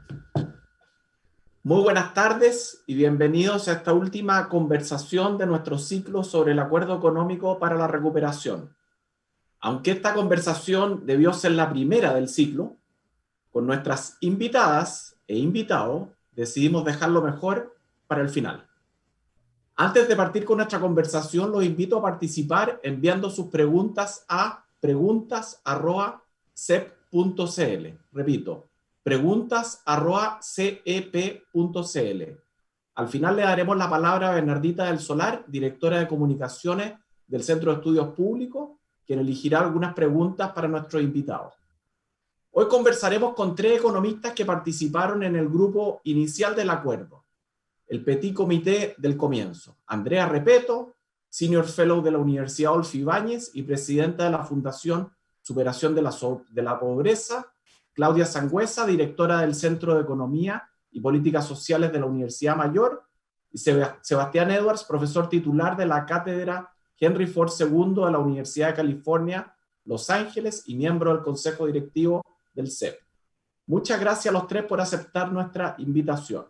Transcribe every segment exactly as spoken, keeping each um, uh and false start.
Muy buenas tardes y bienvenidos a esta última conversación de nuestro ciclo sobre el Acuerdo Económico para la Recuperación. Aunque esta conversación debió ser la primera del ciclo, con nuestras invitadas e invitados decidimos dejarlo mejor para el final. Antes de partir con nuestra conversación, los invito a participar enviando sus preguntas a preguntas arroba cep punto cl. Repito, preguntas arroba cep punto cl. Al final le daremos la palabra a Bernardita del Solar, directora de comunicaciones del Centro de Estudios Públicos, quien elegirá algunas preguntas para nuestros invitados. Hoy conversaremos con tres economistas que participaron en el grupo inicial del acuerdo, el Petit Comité del comienzo. Andrea Repeto, Senior Fellow de la Universidad Adolfo Ibáñez y presidenta de la Fundación Superación de la, so de la Pobreza. Claudia Sangüesa, directora del Centro de Economía y Políticas Sociales de la Universidad Mayor. Y Sebastián Edwards, profesor titular de la Cátedra Henry Ford segundo de la Universidad de California, Los Ángeles, y miembro del Consejo Directivo del C E P. Muchas gracias a los tres por aceptar nuestra invitación.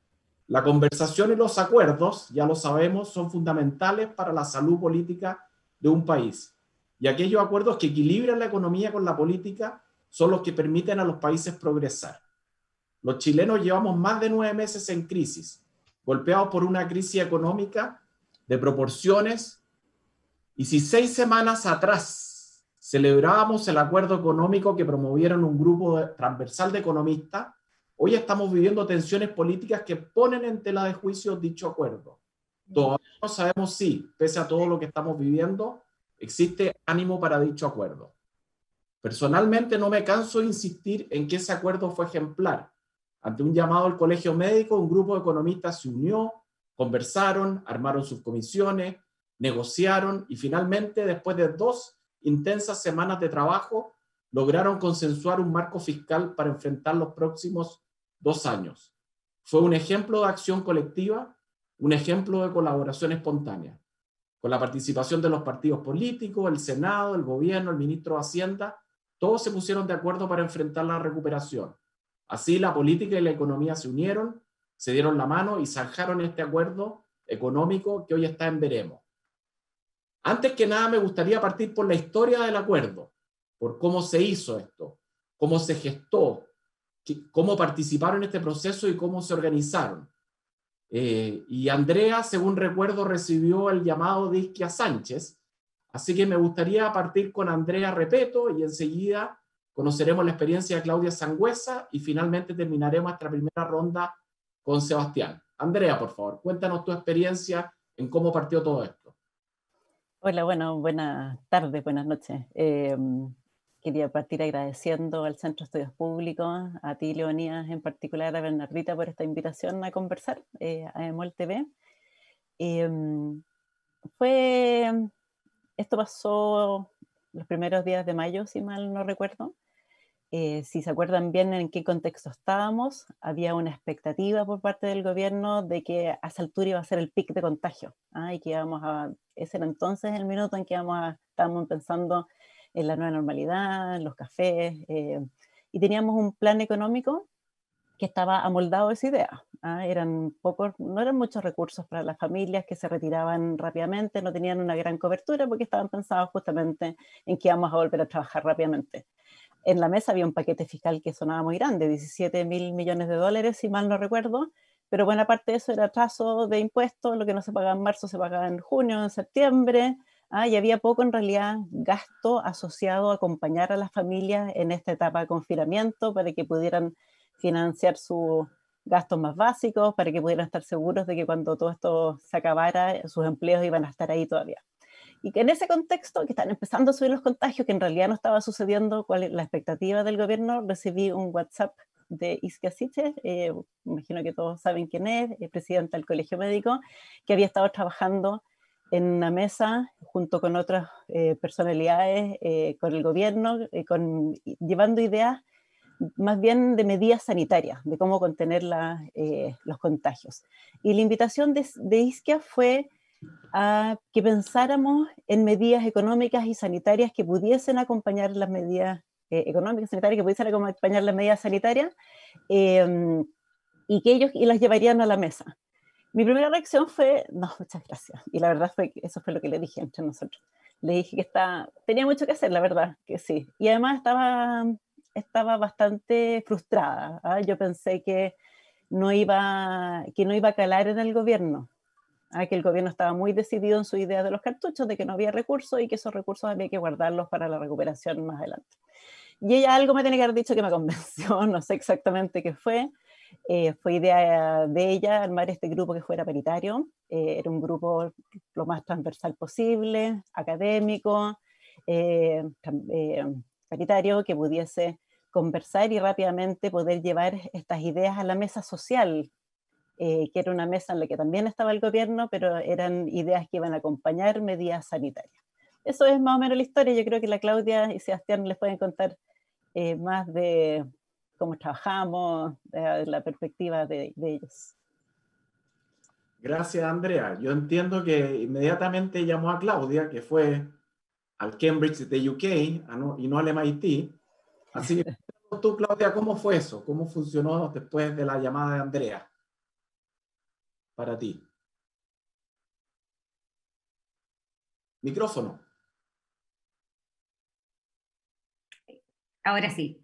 La conversación y los acuerdos, ya lo sabemos, son fundamentales para la salud política de un país. Y aquellos acuerdos que equilibran la economía con la política son los que permiten a los países progresar. Los chilenos llevamos más de nueve meses en crisis, golpeados por una crisis económica de proporciones, y si seis semanas atrás celebrábamos el acuerdo económico que promovieron un grupo transversal de economistas, hoy estamos viviendo tensiones políticas que ponen en tela de juicio dicho acuerdo. Todavía no sabemos si, pese a todo lo que estamos viviendo, existe ánimo para dicho acuerdo. Personalmente no me canso de insistir en que ese acuerdo fue ejemplar. Ante un llamado al colegio médico, un grupo de economistas se unió, conversaron, armaron sus comisiones, negociaron y finalmente, después de dos intensas semanas de trabajo, lograron consensuar un marco fiscal para enfrentar los próximos dos años. Fue un ejemplo de acción colectiva, un ejemplo de colaboración espontánea, con la participación de los partidos políticos, el Senado, el gobierno, el ministro de Hacienda. Todos se pusieron de acuerdo para enfrentar la recuperación. Así la política y la economía se unieron, se dieron la mano y zanjaron este acuerdo económico que hoy está en veremos. Antes que nada me gustaría partir por la historia del acuerdo, por cómo se hizo esto, cómo se gestó, cómo participaron en este proceso y cómo se organizaron. Eh, y Andrea, según recuerdo, recibió el llamado de Isquia Sánchez, así que me gustaría partir con Andrea Repeto y enseguida conoceremos la experiencia de Claudia Sangüesa y finalmente terminaremos nuestra primera ronda con Sebastián. Andrea, por favor, cuéntanos tu experiencia en cómo partió todo esto. Hola, bueno, buenas tardes, buenas noches. Eh, quería partir agradeciendo al Centro de Estudios Públicos, a ti, Leonidas, en particular a Bernardita por esta invitación a conversar, eh, a EMOL T V. Eh, fue, esto pasó los primeros días de mayo, si mal no recuerdo. Eh, si se acuerdan bien en qué contexto estábamos, había una expectativa por parte del gobierno de que a esa altura iba a ser el pic de contagio, ¿ah? Y que íbamos a, ese era entonces el minuto en que íbamos a, estábamos pensando en la nueva normalidad, en los cafés, eh, y teníamos un plan económico que estaba amoldado a esa idea, ¿ah? Eran pocos, no eran muchos recursos para las familias que se retiraban rápidamente, no tenían una gran cobertura porque estaban pensados justamente en que íbamos a volver a trabajar rápidamente. En la mesa había un paquete fiscal que sonaba muy grande, diecisiete mil millones de dólares, si mal no recuerdo, pero buena parte de eso era atraso de impuestos, lo que no se pagaba en marzo se pagaba en junio, en septiembre, ¿ah? Y había poco en realidad gasto asociado a acompañar a las familias en esta etapa de confinamiento para que pudieran financiar sus gastos más básicos, para que pudieran estar seguros de que cuando todo esto se acabara, sus empleos iban a estar ahí todavía. Y que en ese contexto, que están empezando a subir los contagios, que en realidad no estaba sucediendo cuál es la expectativa del gobierno, recibí un WhatsApp de Isquia Sánchez, eh, imagino que todos saben quién es, eh, presidenta del Colegio Médico, que había estado trabajando en una mesa junto con otras eh, personalidades, eh, con el gobierno, eh, con, llevando ideas más bien de medidas sanitarias, de cómo contener la, eh, los contagios. Y la invitación de, de Isquia fue a que pensáramos en medidas económicas y sanitarias que pudiesen acompañar las medidas eh, económica, sanitaria, que pudiesen acompañar las medidas sanitarias, eh, y que ellos y las llevarían a la mesa. Mi primera reacción fue, no, muchas gracias. Y la verdad fue que eso fue lo que le dije entre nosotros. Le dije que está, tenía mucho que hacer, la verdad, que sí. Y además estaba, estaba bastante frustrada. ¿Ah? Yo pensé que no, iba, que no iba a calar en el gobierno. ¿Ah? Que el gobierno estaba muy decidido en su idea de los cartuchos, de que no había recursos y que esos recursos había que guardarlos para la recuperación más adelante. Y ella algo me tiene que haber dicho que me convenció, no sé exactamente qué fue. Eh, fue idea de ella armar este grupo que fuera paritario. Eh, era un grupo lo más transversal posible, académico, eh, eh, paritario, que pudiese conversar y rápidamente poder llevar estas ideas a la mesa social, eh, que era una mesa en la que también estaba el gobierno, pero eran ideas que iban a acompañar medidas sanitarias. Eso es más o menos la historia. Yo creo que la Claudia y Sebastián les pueden contar eh, más de cómo trabajamos, de la perspectiva de, de ellos. Gracias, Andrea. Yo entiendo que inmediatamente llamó a Claudia, que fue al Cambridge de U K y no al M I T. Así que tú, Claudia, ¿cómo fue eso? ¿Cómo funcionó después de la llamada de Andrea para ti? Micrófono. Ahora sí.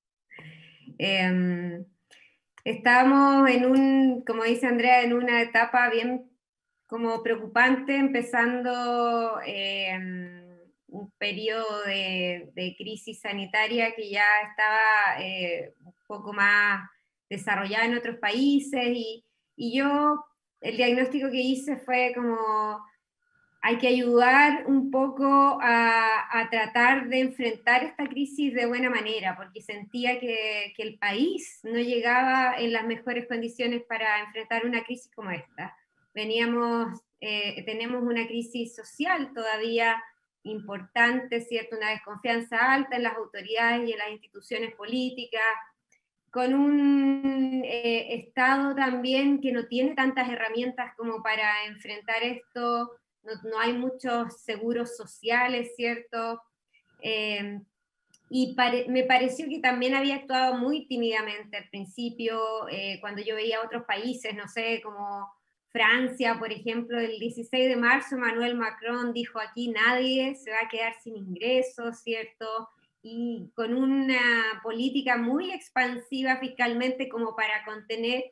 Eh, estábamos en un, como dice Andrea, en una etapa bien como preocupante, empezando eh, un periodo de, de crisis sanitaria que ya estaba eh, un poco más desarrollada en otros países, y, y yo, el diagnóstico que hice fue como, hay que ayudar un poco a, a tratar de enfrentar esta crisis de buena manera, porque sentía que, que el país no llegaba en las mejores condiciones para enfrentar una crisis como esta. Veníamos, eh, tenemos una crisis social todavía importante, ¿cierto? Una desconfianza alta en las autoridades y en las instituciones políticas, con un eh, Estado también que no tiene tantas herramientas como para enfrentar esto. No, no hay muchos seguros sociales, ¿cierto? Eh, y pare, me pareció que también había actuado muy tímidamente al principio, eh, cuando yo veía otros países, no sé, como Francia, por ejemplo, el dieciséis de marzo Emmanuel Macron dijo, aquí nadie se va a quedar sin ingresos, ¿cierto? Y con una política muy expansiva fiscalmente como para contener,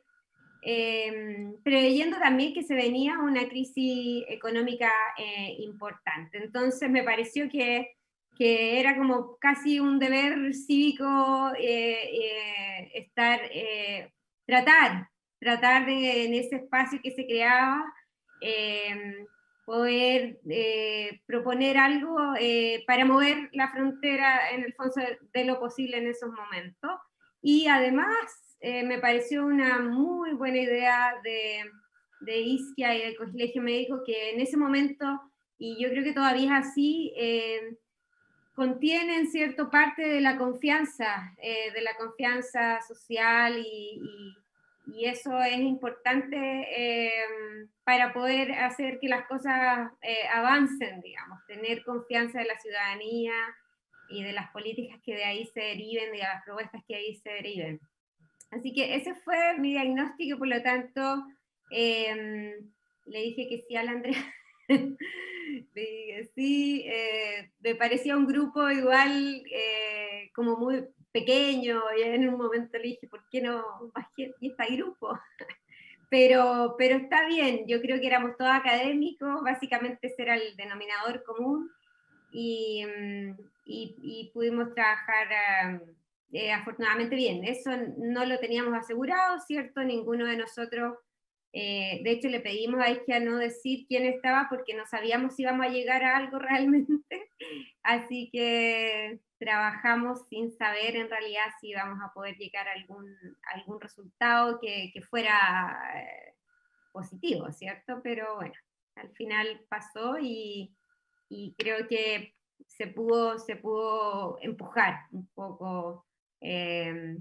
eh, preveyendo también que se venía una crisis económica eh, importante. Entonces me pareció que, que era como casi un deber cívico eh, eh, estar, eh, tratar, tratar de en ese espacio que se creaba, eh, poder eh, proponer algo eh, para mover la frontera en el fondo de lo posible en esos momentos. Y además eh, me pareció una muy buena idea de, de Isquia y del Colegio Médico, que en ese momento, y yo creo que todavía es así, eh, contienen cierto parte de la confianza, eh, de la confianza social, y, y, y eso es importante eh, para poder hacer que las cosas eh, avancen, digamos, tener confianza de la ciudadanía y de las políticas que de ahí se deriven, de las propuestas que de ahí se deriven. Así que ese fue mi diagnóstico, por lo tanto, eh, le dije que sí a la Andrea. Le dije sí, eh, me parecía un grupo igual eh, como muy pequeño, y en un momento le dije, ¿por qué no más gente y este grupo? Pero, pero está bien, yo creo que éramos todos académicos, básicamente ese era el denominador común, y, y, y pudimos trabajar eh, afortunadamente bien. Eso no lo teníamos asegurado, ¿cierto? Ninguno de nosotros, eh, de hecho le pedimos a Isquia no decir quién estaba porque no sabíamos si íbamos a llegar a algo realmente, así que trabajamos sin saber en realidad si íbamos a poder llegar a algún, algún resultado que, que fuera eh, positivo, ¿cierto? Pero bueno, al final pasó, y y creo que se pudo, se pudo empujar un poco eh,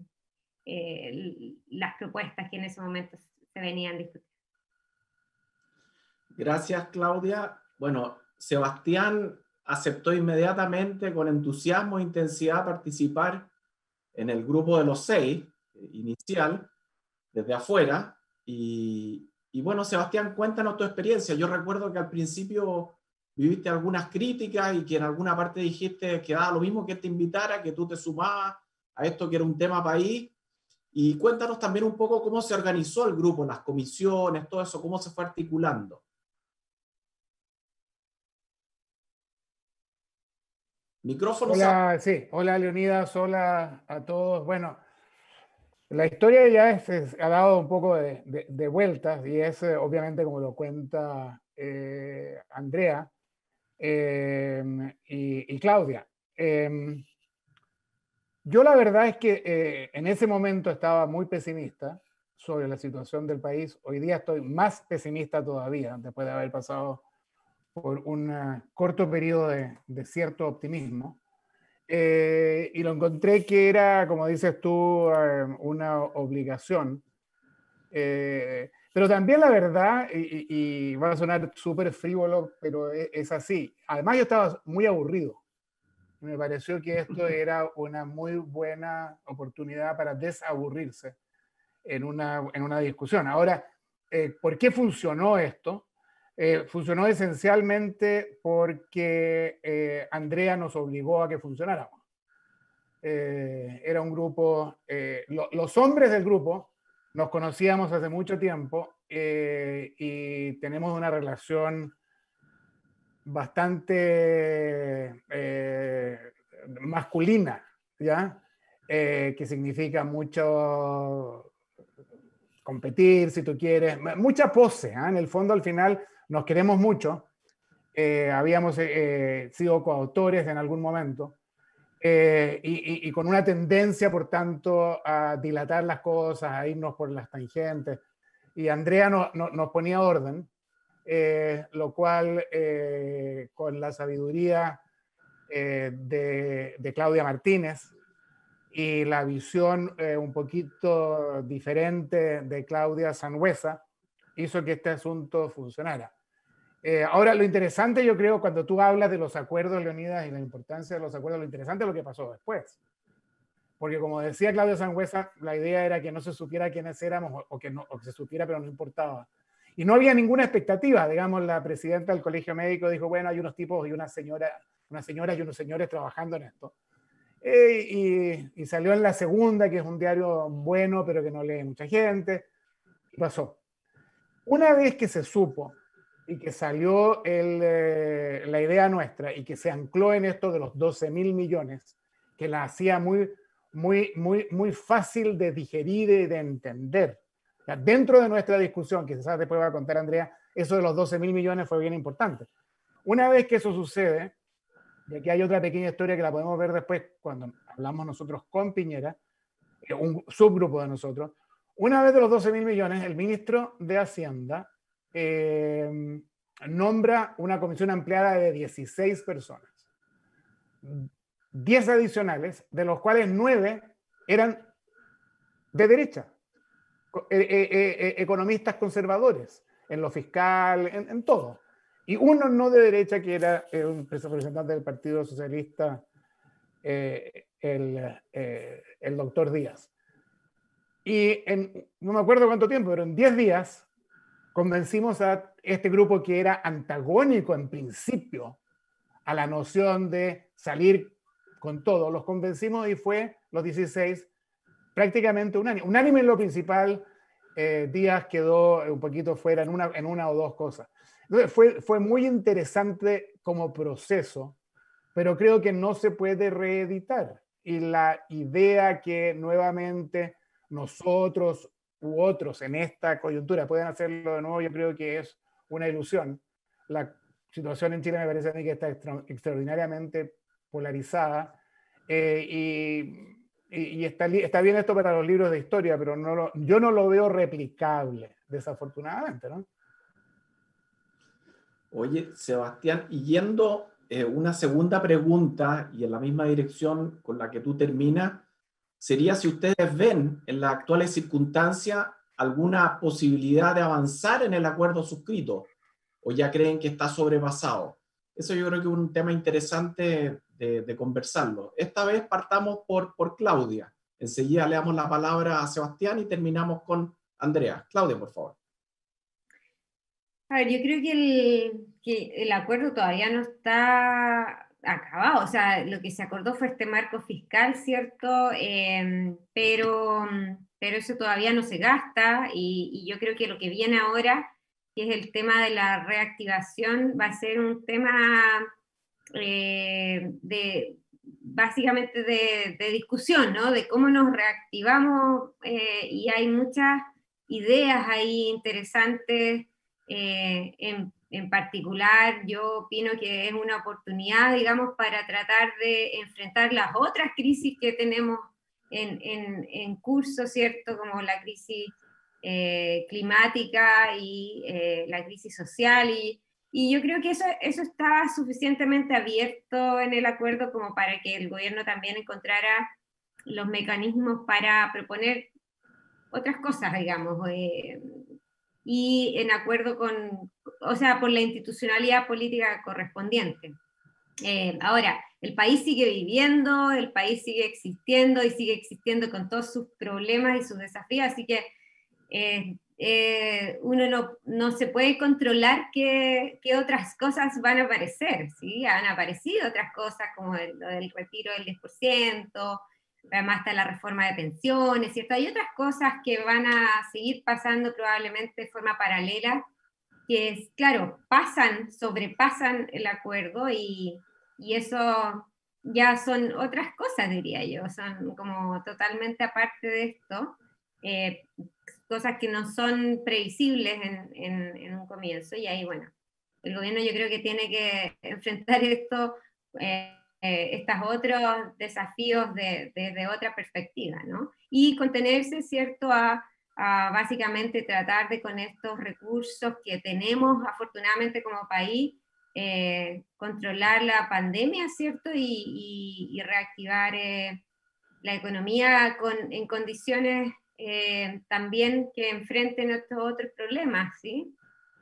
eh, las propuestas que en ese momento se venían discutiendo. Gracias, Claudia. Bueno, Sebastián aceptó inmediatamente con entusiasmo e intensidad participar en el grupo de los seis, inicial, desde afuera. Y, y bueno, Sebastián, cuéntanos tu experiencia. Yo recuerdo que al principio viviste algunas críticas y que en alguna parte dijiste que daba lo mismo que te invitara, que tú te sumabas a esto que era un tema país. Y cuéntanos también un poco cómo se organizó el grupo, las comisiones, todo eso, cómo se fue articulando. Micrófono. Hola, sí, hola Leonidas, hola a todos. Bueno, la historia ya es, es, ha dado un poco de, de, de vueltas y es eh, obviamente como lo cuenta eh, Andrea eh, y, y Claudia. Eh, yo la verdad es que eh, en ese momento estaba muy pesimista sobre la situación del país. Hoy día estoy más pesimista todavía, después de haber pasado por un uh, corto periodo de, de cierto optimismo. Eh, y lo encontré que era, como dices tú, eh, una obligación. Eh, pero también la verdad, y, y va a sonar súper frívolo, pero es, es así. Además yo estaba muy aburrido. Me pareció que esto era una muy buena oportunidad para desaburrirse en una, en una discusión. Ahora, eh, ¿por qué funcionó esto? Eh, funcionó esencialmente porque eh, Andrea nos obligó a que funcionáramos. Eh, era un grupo, eh, lo, los hombres del grupo nos conocíamos hace mucho tiempo eh, y tenemos una relación bastante eh, masculina, ¿ya? Eh, que significa mucho competir, si tú quieres, mucha pose, ¿eh? En el fondo al final nos queremos mucho, eh, habíamos eh, sido coautores en algún momento, eh, y, y, y con una tendencia, por tanto, a dilatar las cosas, a irnos por las tangentes, y Andrea no, no, nos ponía orden, eh, lo cual eh, con la sabiduría eh, de, de Claudia Martínez, y la visión eh, un poquito diferente de Claudia Sangüesa hizo que este asunto funcionara. Eh, ahora, lo interesante, yo creo, cuando tú hablas de los acuerdos, Leonidas, y la importancia de los acuerdos, lo interesante es lo que pasó después. Porque como decía Claudia Sangüesa, la idea era que no se supiera quiénes éramos, o que, no, o que se supiera pero no importaba. Y no había ninguna expectativa. Digamos, la presidenta del Colegio Médico dijo, bueno, hay unos tipos y una señora, unas señoras y unos señores trabajando en esto. Eh, y, y salió en La Segunda, que es un diario bueno, pero que no lee mucha gente. Y pasó. Una vez que se supo y que salió el, eh, la idea nuestra y que se ancló en esto de los doce mil millones, que la hacía muy, muy, muy, muy fácil de digerir y de entender. O sea, dentro de nuestra discusión, que quizás después va a contar Andrea, eso de los doce mil millones fue bien importante. Una vez que eso sucede, y aquí hay otra pequeña historia que la podemos ver después cuando hablamos nosotros con Piñera, un subgrupo de nosotros. Una vez de los doce mil millones, el ministro de Hacienda eh, nombra una comisión ampliada de dieciséis personas. diez adicionales, de los cuales nueve eran de derecha, eh, eh, eh, economistas conservadores, en lo fiscal, en, en todo. Y uno no de derecha, que era eh, un representante del Partido Socialista, eh, el, eh, el doctor Díaz. Y en, no me acuerdo cuánto tiempo, pero en diez días convencimos a este grupo que era antagónico en principio a la noción de salir con todo. Los convencimos y fue, los dieciséis, prácticamente unánime. Unánime en lo principal, eh, Díaz quedó un poquito fuera en una, en una o dos cosas. Entonces fue, fue muy interesante como proceso, pero creo que no se puede reeditar. Y la idea que nuevamente nosotros u otros en esta coyuntura pueden hacerlo de nuevo, yo creo que es una ilusión. La situación en Chile me parece a mí que está extra, extraordinariamente polarizada eh, y, y, y está, está bien esto para los libros de historia, pero no lo, yo no lo veo replicable, desafortunadamente, ¿no? Oye, Sebastián, y yendo eh, una segunda pregunta y en la misma dirección con la que tú terminas, sería si ustedes ven en las actuales circunstancias alguna posibilidad de avanzar en el acuerdo suscrito o ya creen que está sobrepasado. Eso yo creo que es un tema interesante de, de conversarlo. Esta vez partamos por, por Claudia. Enseguida le damos la palabra a Sebastián y terminamos con Andrea. Claudia, por favor. A ver, yo creo que el, que el acuerdo todavía no está acabado. O sea, lo que se acordó fue este marco fiscal, ¿cierto? Eh, pero, pero eso todavía no se gasta y, y yo creo que lo que viene ahora, que es el tema de la reactivación, va a ser un tema eh, de, básicamente de, de discusión, ¿no? De cómo nos reactivamos eh, y hay muchas ideas ahí interesantes. Eh, en, en particular, yo opino que es una oportunidad, digamos, para tratar de enfrentar las otras crisis que tenemos en, en, en curso, ¿cierto? Como la crisis eh, climática y eh, la crisis social. Y, y yo creo que eso, eso está suficientemente abierto en el acuerdo como para que el gobierno también encontrara los mecanismos para proponer otras cosas, digamos, eh, y en acuerdo con, o sea, por la institucionalidad política correspondiente. Eh, ahora, el país sigue viviendo, el país sigue existiendo y sigue existiendo con todos sus problemas y sus desafíos, así que eh, eh, uno no, no se puede controlar qué, qué otras cosas van a aparecer, ¿sí? Han aparecido otras cosas como el, lo del retiro del diez por ciento, además está la reforma de pensiones, ¿cierto? Hay otras cosas que van a seguir pasando probablemente de forma paralela, que es, claro, pasan, sobrepasan el acuerdo y, y eso ya son otras cosas, diría yo, son como totalmente aparte de esto, eh, cosas que no son previsibles en, en, en un comienzo, y ahí, bueno, el gobierno yo creo que tiene que enfrentar esto, eh, eh, estos otros desafíos desde de, de otra perspectiva, ¿no? Y contenerse, ¿cierto?, a, a básicamente tratar de con estos recursos que tenemos afortunadamente como país, eh, controlar la pandemia, ¿cierto?, y, y, y reactivar eh, la economía con, en condiciones eh, también que enfrenten estos otros problemas, ¿sí?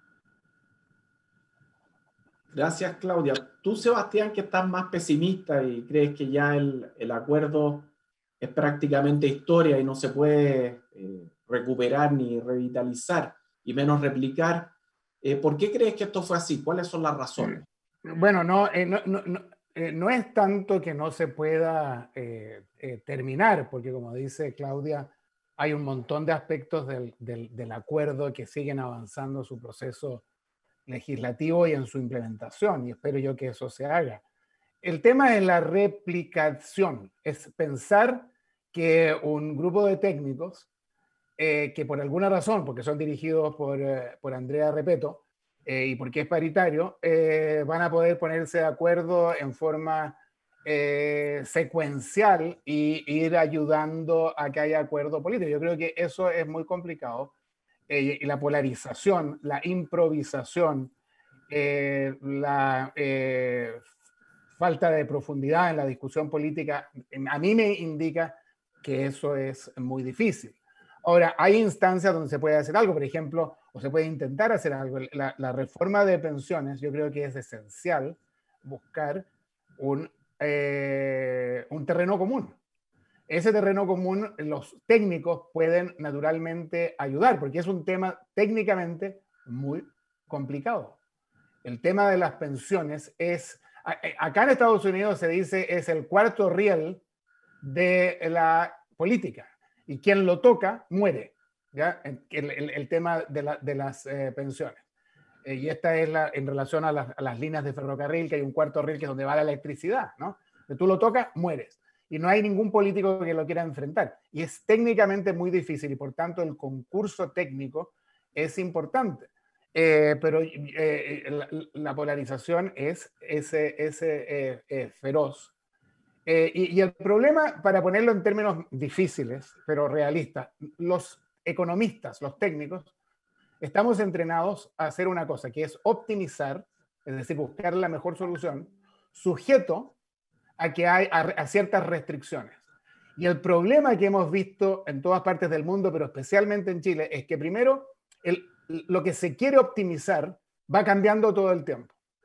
Gracias, Claudia. Tú, Sebastián, que estás más pesimista y crees que ya el, el acuerdo es prácticamente historia y no se puede eh, recuperar ni revitalizar y menos replicar, eh, ¿por qué crees que esto fue así? ¿Cuáles son las razones? Bueno, no, eh, no, no, no, eh, no es tanto que no se pueda eh, eh, terminar, porque como dice Claudia, hay un montón de aspectos del, del, del acuerdo que siguen avanzando su proceso legislativo y en su implementación, y espero yo que eso se haga. El tema es la replicación, es pensar que un grupo de técnicos, eh, que por alguna razón, porque son dirigidos por, eh, por Andrea Repetto, eh, y porque es paritario, eh, van a poder ponerse de acuerdo en forma eh, secuencial y ir ayudando a que haya acuerdo político. Yo creo que eso es muy complicado. Eh, y la polarización, la improvisación, eh, la eh, falta de profundidad en la discusión política, a mí me indica que eso es muy difícil. Ahora, hay instancias donde se puede hacer algo, por ejemplo, o se puede intentar hacer algo. La, la reforma de pensiones, yo creo que es esencial buscar un, eh, un terreno común. Ese terreno común, los técnicos pueden naturalmente ayudar, porque es un tema técnicamente muy complicado. El tema de las pensiones es, acá en Estados Unidos se dice, es el cuarto riel de la política, y quien lo toca muere, ¿ya? El, el, el tema de, la, de las eh, pensiones. Eh, y esta es la, en relación a las, a las líneas de ferrocarril, que hay un cuarto riel que es donde va la electricidad, ¿no? Si tú lo tocas, mueres. Y no hay ningún político que lo quiera enfrentar. Y es técnicamente muy difícil y por tanto el concurso técnico es importante. Eh, pero eh, la, la polarización es, ese, ese, eh, eh, feroz. Eh, y, y el problema, para ponerlo en términos difíciles, pero realistas, los economistas, los técnicos, estamos entrenados a hacer una cosa, que es optimizar, es decir, buscar la mejor solución, sujeto a que hay a, a ciertas restricciones. Y el problema que hemos visto en todas partes del mundo, pero especialmente en Chile, es que primero el, lo que se quiere optimizar va cambiando todo el tiempo.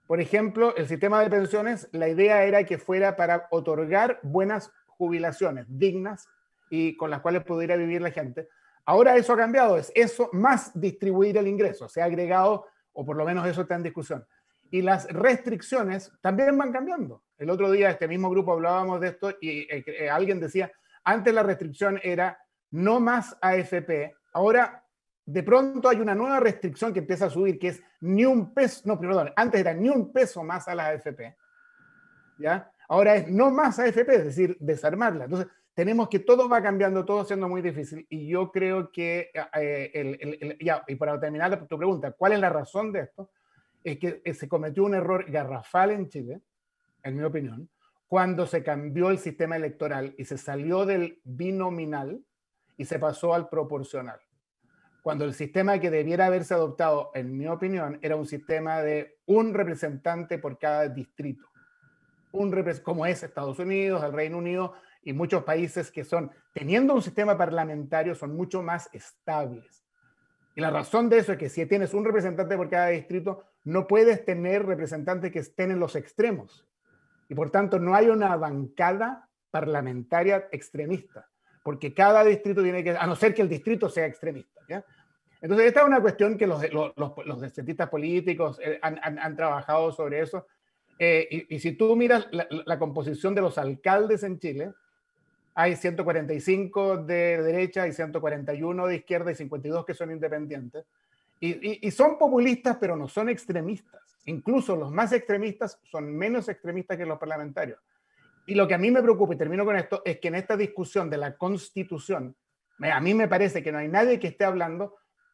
Por ejemplo, el sistema de pensiones, la idea era que fuera para otorgar buenas jubilaciones dignas y con las cuales pudiera vivir la gente. Ahora eso ha cambiado, es eso más distribuir el ingreso, se ha agregado, o por lo menos eso está en discusión. Y las restricciones también van cambiando. El otro día, este mismo grupo hablábamos de esto y eh, eh, alguien decía, antes la restricción era no más A F P, ahora de pronto hay una nueva restricción que empieza a subir, que es ni un peso, no, perdón, antes era ni un peso más a las A F P, ¿ya? Ahora es no más A F P, es decir, desarmarla. Entonces, tenemos que todo va cambiando, todo siendo muy difícil, y yo creo que, eh, el, el, el, ya, y para terminar tu pregunta, ¿cuál es la razón de esto? Es que se cometió un error garrafal en Chile, en mi opinión, cuando se cambió el sistema electoral y se salió del binominal y se pasó al proporcional. Cuando el sistema que debiera haberse adoptado, en mi opinión, era un sistema de un representante por cada distrito. Un como es Estados Unidos, el Reino Unido y muchos países que son, teniendo un sistema parlamentario, son mucho más estables. Y la razón de eso es que si tienes un representante por cada distrito, no puedes tener representantes que estén en los extremos. Y por tanto, no hay una bancada parlamentaria extremista, porque cada distrito tiene que, a no ser que el distrito sea extremista, ¿ya? Entonces, esta es una cuestión que los, los, los, los cientistas políticos han, han, han trabajado sobre eso. Eh, y, y si tú miras la, la composición de los alcaldes en Chile, hay ciento cuarenta y cinco de derecha y ciento cuarenta y uno de izquierda y cincuenta y dos que son independientes. Y, y, y son populistas, pero no son extremistas. Incluso los más extremistas son menos extremistas que los parlamentarios. Y lo que a mí me preocupa, y termino con esto, es que en esta discusión de la Constitución, a mí me parece que no hay nadie que esté hablando,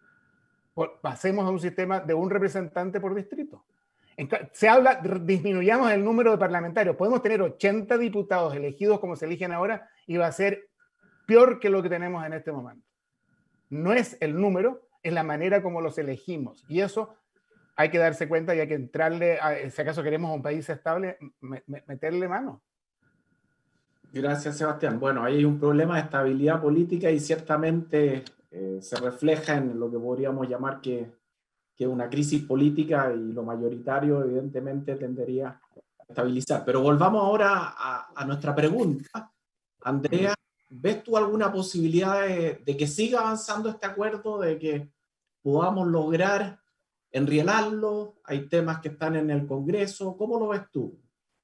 por, pasemos a un sistema de un representante por distrito. Se habla, disminuyamos el número de parlamentarios. Podemos tener ochenta diputados elegidos como se eligen ahora y va a ser peor que lo que tenemos en este momento. No es el número, es la manera como los elegimos. Y eso hay que darse cuenta y hay que entrarle, a, si acaso queremos un país estable, me, me, meterle mano. Gracias, Sebastián. Bueno, ahí hay un problema de estabilidad política y ciertamente eh, se refleja en lo que podríamos llamar que que es una crisis política y lo mayoritario evidentemente tendería a estabilizar. Pero volvamos ahora a, a nuestra pregunta. Andrea, ¿ves tú alguna posibilidad de, de que siga avanzando este acuerdo, de que podamos lograr enrielarlo? Hay temas que están en el Congreso. ¿Cómo lo ves tú?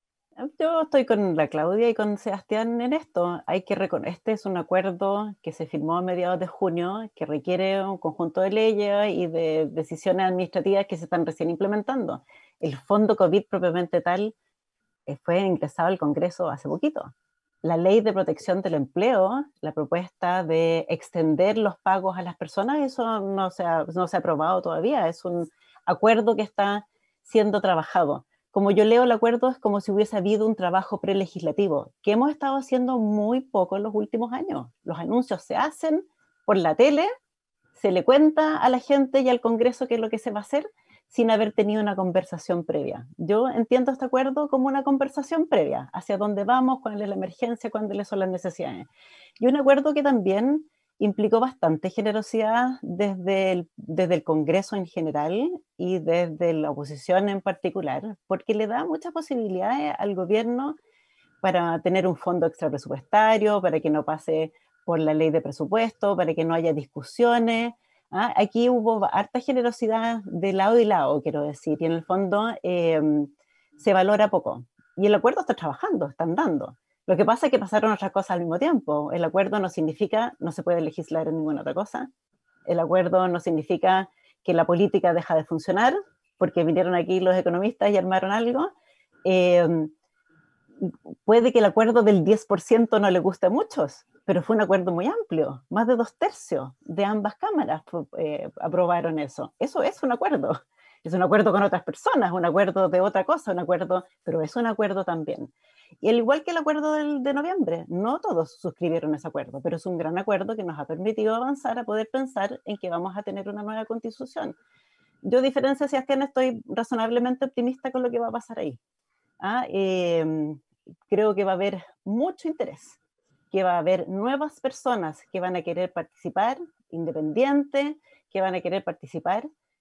Yo estoy con la Claudia y con Sebastián en esto. Hay que reconocer, este es un acuerdo que se firmó a mediados de junio, que requiere un conjunto de leyes y de decisiones administrativas que se están recién implementando. El fondo COVID propiamente tal eh, fue ingresado al Congreso hace poquito. La ley de protección del empleo, la propuesta de extender los pagos a las personas, eso no se ha, no se ha aprobado todavía. Es un acuerdo que está siendo trabajado. Como yo leo el acuerdo, es como si hubiese habido un trabajo prelegislativo, que hemos estado haciendo muy poco en los últimos años. Los anuncios se hacen por la tele, se le cuenta a la gente y al Congreso qué es lo que se va a hacer, sin haber tenido una conversación previa. Yo entiendo este acuerdo como una conversación previa, hacia dónde vamos, cuál es la emergencia, cuáles son las necesidades. Y un acuerdo que también implicó bastante generosidad desde el, desde el Congreso en general y desde la oposición en particular, porque le da muchas posibilidades al gobierno para tener un fondo extra presupuestario, para que no pase por la ley de presupuesto, para que no haya discusiones. ¿Ah? Aquí hubo harta generosidad de lado y lado, quiero decir, y en el fondo eh, se valora poco. Y el acuerdo está trabajando, está andando. Lo que pasa es que pasaron otras cosas al mismo tiempo. El acuerdo no significa no se puede legislar en ninguna otra cosa. El acuerdo no significa que la política deja de funcionar, porque vinieron aquí los economistas y armaron algo. Eh, puede que el acuerdo del diez por ciento no le guste a muchos, pero fue un acuerdo muy amplio. Más de dos tercios de ambas cámaras eh, aprobaron eso. Eso es un acuerdo. Es un acuerdo con otras personas, un acuerdo de otra cosa, un acuerdo, pero es un acuerdo también. Y al igual que el acuerdo del, de noviembre, no todos suscribieron ese acuerdo, pero es un gran acuerdo que nos ha permitido avanzar a poder pensar en que vamos a tener una nueva constitución. Yo, a diferencia de Sebastián, estoy razonablemente optimista con lo que va a pasar ahí. ¿Ah? Eh, creo que va a haber mucho interés, que va a haber nuevas personas que van a querer participar, independientes, que van a querer participar,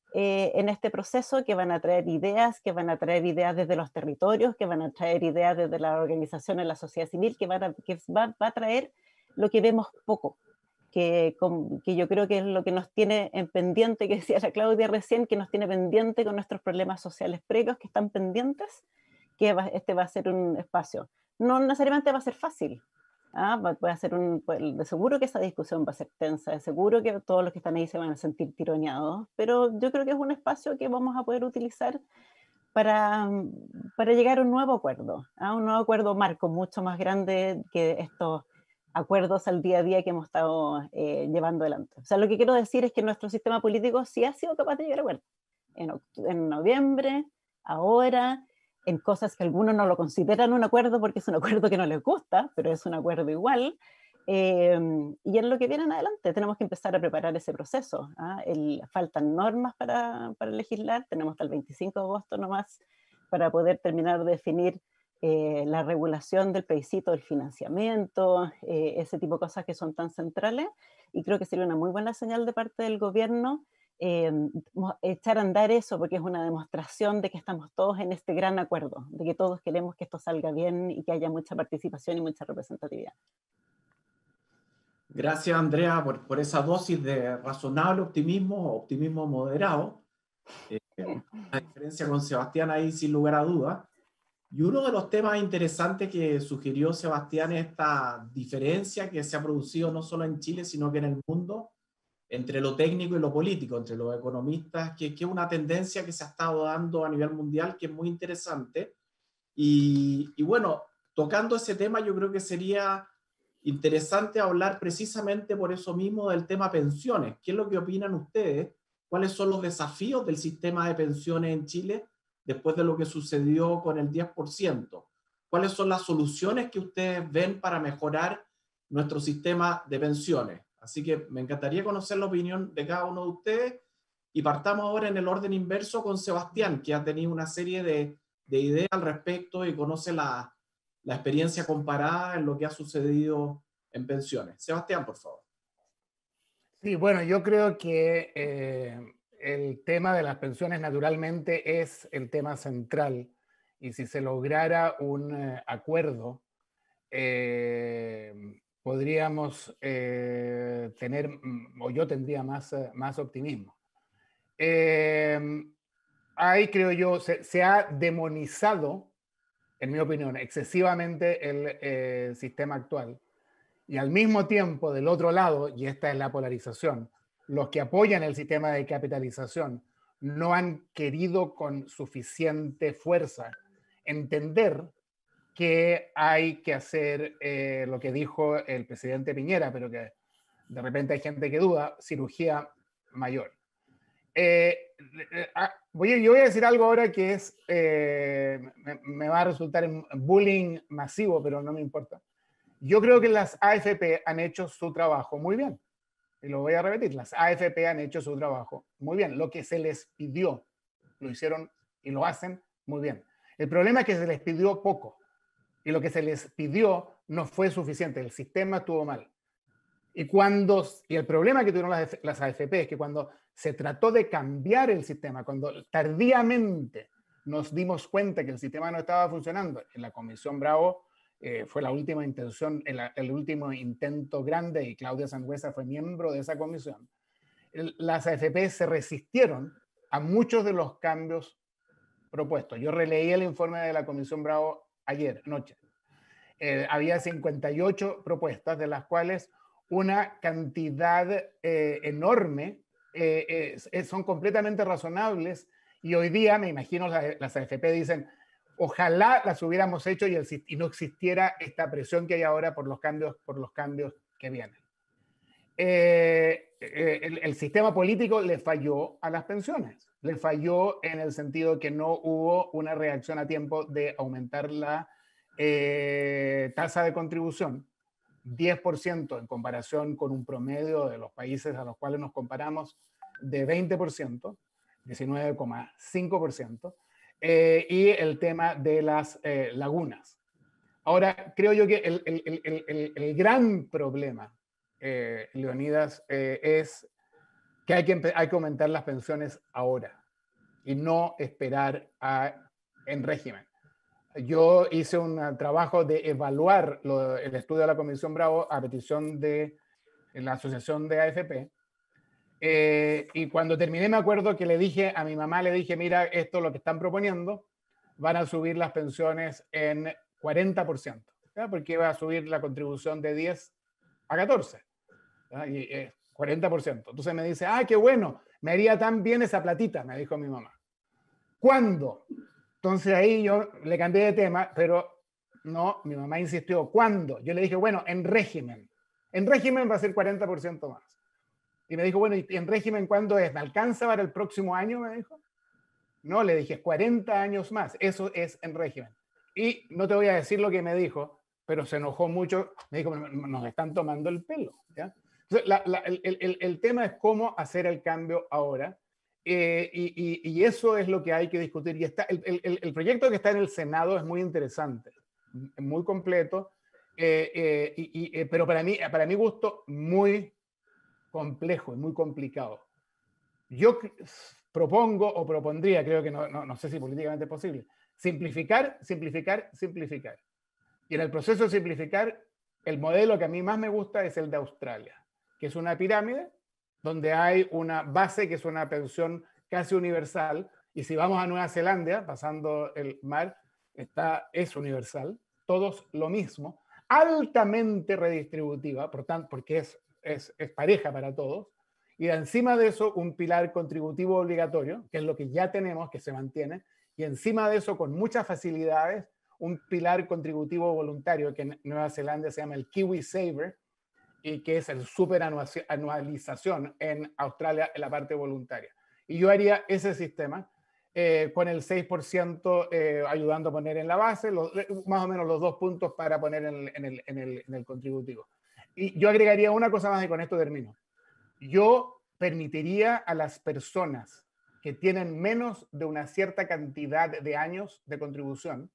eh, en este proceso, que van a traer ideas, que van a traer ideas desde los territorios, que van a traer ideas desde la organización en la sociedad civil, que, van a, que va, va a traer lo que vemos poco, que, con, que yo creo que es lo que nos tiene en pendiente, que decía la Claudia recién, que nos tiene pendiente con nuestros problemas sociales previos que están pendientes, que va, este va a ser un espacio. No necesariamente va a ser fácil. ¿Ah? Va, va a ser un, de seguro que esa discusión va a ser tensa, de seguro que todos los que están ahí se van a sentir tironeados, pero yo creo que es un espacio que vamos a poder utilizar para, para llegar a un nuevo acuerdo, ¿ah? Un nuevo acuerdo marco mucho más grande que estos acuerdos al día a día que hemos estado eh, llevando adelante. O sea, lo que quiero decir es que nuestro sistema político sí ha sido capaz de llegar a acuerdos. En, en noviembre, ahora, en cosas que algunos no lo consideran un acuerdo porque es un acuerdo que no les gusta, pero es un acuerdo igual. Eh, y en lo que viene en adelante tenemos que empezar a preparar ese proceso. ¿Ah? El, faltan normas para, para legislar, tenemos hasta el veinticinco de agosto nomás para poder terminar de definir eh, la regulación del plebiscito, del financiamiento, eh, ese tipo de cosas que son tan centrales, y creo que sería una muy buena señal de parte del gobierno Eh, echar a andar eso, porque es una demostración de que estamos todos en este gran acuerdo, de que todos queremos que esto salga bien y que haya mucha participación y mucha representatividad. Gracias, Andrea, por, por esa dosis de razonable optimismo, optimismo moderado. Eh, la diferencia con Sebastián ahí sin lugar a dudas. Y uno de los temas interesantes que sugirió Sebastián es esta diferencia que se ha producido no solo en Chile, sino que en el mundo, entre lo técnico y lo político, entre los economistas, que, que es una tendencia que se ha estado dando a nivel mundial, que es muy interesante. Y, y bueno, tocando ese tema, yo creo que sería interesante hablar precisamente por eso mismo del tema pensiones. ¿Qué es lo que opinan ustedes? ¿Cuáles son los desafíos del sistema de pensiones en Chile después de lo que sucedió con el diez por ciento? ¿Cuáles son las soluciones que ustedes ven para mejorar nuestro sistema de pensiones? Así que me encantaría conocer la opinión de cada uno de ustedes, y partamos ahora en el orden inverso con Sebastián, que ha tenido una serie de, de ideas al respecto y conoce la, la experiencia comparada en lo que ha sucedido en pensiones. Sebastián, por favor. Sí, bueno, yo creo que eh, el tema de las pensiones naturalmente es el tema central, y si se lograra un eh, acuerdo, eh, podríamos eh, tener, o yo tendría más, más optimismo. Eh, ahí creo yo, se, se ha demonizado, en mi opinión, excesivamente el eh, sistema actual. Y al mismo tiempo, del otro lado, y esta es la polarización, los que apoyan el sistema de capitalización no han querido con suficiente fuerza entender que hay que hacer eh, lo que dijo el presidente Piñera, pero que de repente hay gente que duda, cirugía mayor. Eh, eh, voy a, yo voy a decir algo ahora que es, eh, me, me va a resultar en bullying masivo, pero no me importa. Yo creo que las A F P han hecho su trabajo muy bien. Y lo voy a repetir, las A F P han hecho su trabajo muy bien. Lo que se les pidió, lo hicieron y lo hacen muy bien. El problema es que se les pidió poco. Y lo que se les pidió no fue suficiente. El sistema estuvo mal. Y, cuando, y el problema que tuvieron las, las A F P es que cuando se trató de cambiar el sistema, cuando tardíamente nos dimos cuenta que el sistema no estaba funcionando, en la Comisión Bravo eh, fue la última intención, el, el último intento grande, y Claudia Sangüesa fue miembro de esa comisión, el, las A F P se resistieron a muchos de los cambios propuestos. Yo releí el informe de la Comisión Bravo ayer, noche. Eh, había cincuenta y ocho propuestas, de las cuales una cantidad eh, enorme eh, eh, son completamente razonables, y hoy día, me imagino, las, las A F P dicen, ojalá las hubiéramos hecho y, el, y no existiera esta presión que hay ahora por los cambios, por los cambios que vienen. Eh, eh, el, el sistema político le falló a las pensiones, le falló en el sentido que no hubo una reacción a tiempo de aumentar la eh, tasa de contribución, diez por ciento en comparación con un promedio de los países a los cuales nos comparamos de veinte por ciento, diecinueve coma cinco por ciento, eh, y el tema de las eh, lagunas. Ahora, creo yo que el, el, el, el, el gran problema, eh, Leonidas, eh, es que hay que, hay que aumentar las pensiones ahora y no esperar a, en régimen. Yo hice un trabajo de evaluar lo, el estudio de la Comisión Bravo a petición de la Asociación de A F P. Eh, y cuando terminé me acuerdo que le dije a mi mamá, le dije, mira, esto es lo que están proponiendo, van a subir las pensiones en cuarenta por ciento, ¿ya? Porque iba a subir la contribución de diez a catorce, ¿ya? Y eh, cuarenta por ciento. Entonces me dice, ah, qué bueno, me haría tan bien esa platita, me dijo mi mamá. ¿Cuándo? Entonces ahí yo le cambié de tema, pero no, mi mamá insistió, ¿cuándo? Yo le dije, bueno, en régimen. En régimen va a ser cuarenta por ciento más. Y me dijo, bueno, ¿y en régimen cuándo es? ¿Me alcanza para el próximo año? Me dijo. No, le dije, cuarenta años más. Eso es en régimen. Y no te voy a decir lo que me dijo, pero se enojó mucho. Me dijo, nos están tomando el pelo, ¿ya? Entonces, la, la, el, el, el tema es cómo hacer el cambio ahora. Eh, y, y, y eso es lo que hay que discutir. Y está, el, el, el proyecto que está en el Senado es muy interesante, muy completo, eh, eh, y, y, eh, pero para mí, para mi gusto, muy complejo y muy complicado. Yo propongo o propondría, creo que no, no, no sé si políticamente es posible, simplificar, simplificar, simplificar. Y en el proceso de simplificar, el modelo que a mí más me gusta es el de Australia, que es una pirámide donde hay una base que es una pensión casi universal, y si vamos a Nueva Zelanda, pasando el mar, está, es universal, todos lo mismo, altamente redistributiva, por tanto, porque es, es, es pareja para todos, y encima de eso un pilar contributivo obligatorio, que es lo que ya tenemos, que se mantiene, y encima de eso con muchas facilidades, un pilar contributivo voluntario, que en Nueva Zelanda se llama el Kiwi Saver, y que es el super anualización en Australia en la parte voluntaria. Y yo haría ese sistema eh, con el seis por ciento eh, ayudando a poner en la base, los, más o menos los dos puntos para poner en el, en, el, en, el, en el contributivo. Y yo agregaría una cosa más y con esto termino. Yo permitiría a las personas que tienen menos de una cierta cantidad de años de contribución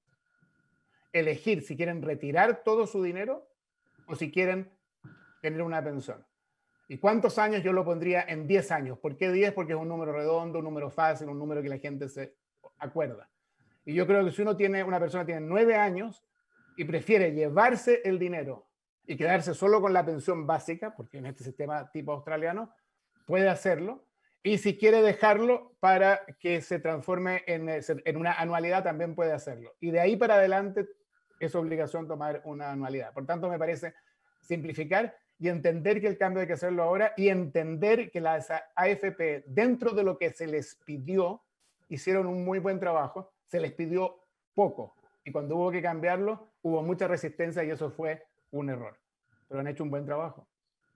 elegir si quieren retirar todo su dinero o si quieren tener una pensión. ¿Y cuántos años? Yo lo pondría en diez años. ¿Por qué diez? Porque es un número redondo, un número fácil, un número que la gente se acuerda. Y yo creo que si uno tiene, una persona tiene nueve años y prefiere llevarse el dinero y quedarse solo con la pensión básica, porque en este sistema tipo australiano puede hacerlo, y si quiere dejarlo para que se transforme en, en una anualidad, también puede hacerlo. Y de ahí para adelante es obligación tomar una anualidad. Por tanto, me parece simplificar y entender que el cambio hay que hacerlo ahora, y entender que las A F P, dentro de lo que se les pidió, hicieron un muy buen trabajo, se les pidió poco, y cuando hubo que cambiarlo, hubo mucha resistencia y eso fue un error. Pero han hecho un buen trabajo.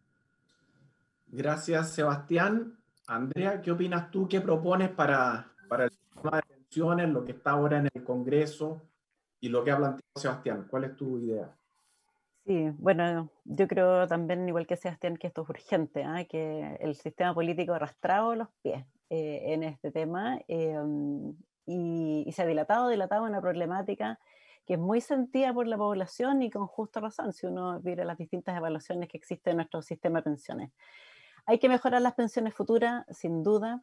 Gracias, Sebastián. Andrea, ¿qué opinas tú? ¿Qué propones para, para el tema de pensiones, lo que está ahora en el Congreso y lo que ha planteado Sebastián? ¿Cuál es tu idea? Sí, bueno, yo creo también, igual que Sebastián, que esto es urgente, ¿eh? Que el sistema político ha arrastrado los pies eh, en este tema eh, y, y se ha dilatado, dilatado una problemática que es muy sentida por la población y con justa razón, si uno mira las distintas evaluaciones que existen en nuestro sistema de pensiones. Hay que mejorar las pensiones futuras, sin duda,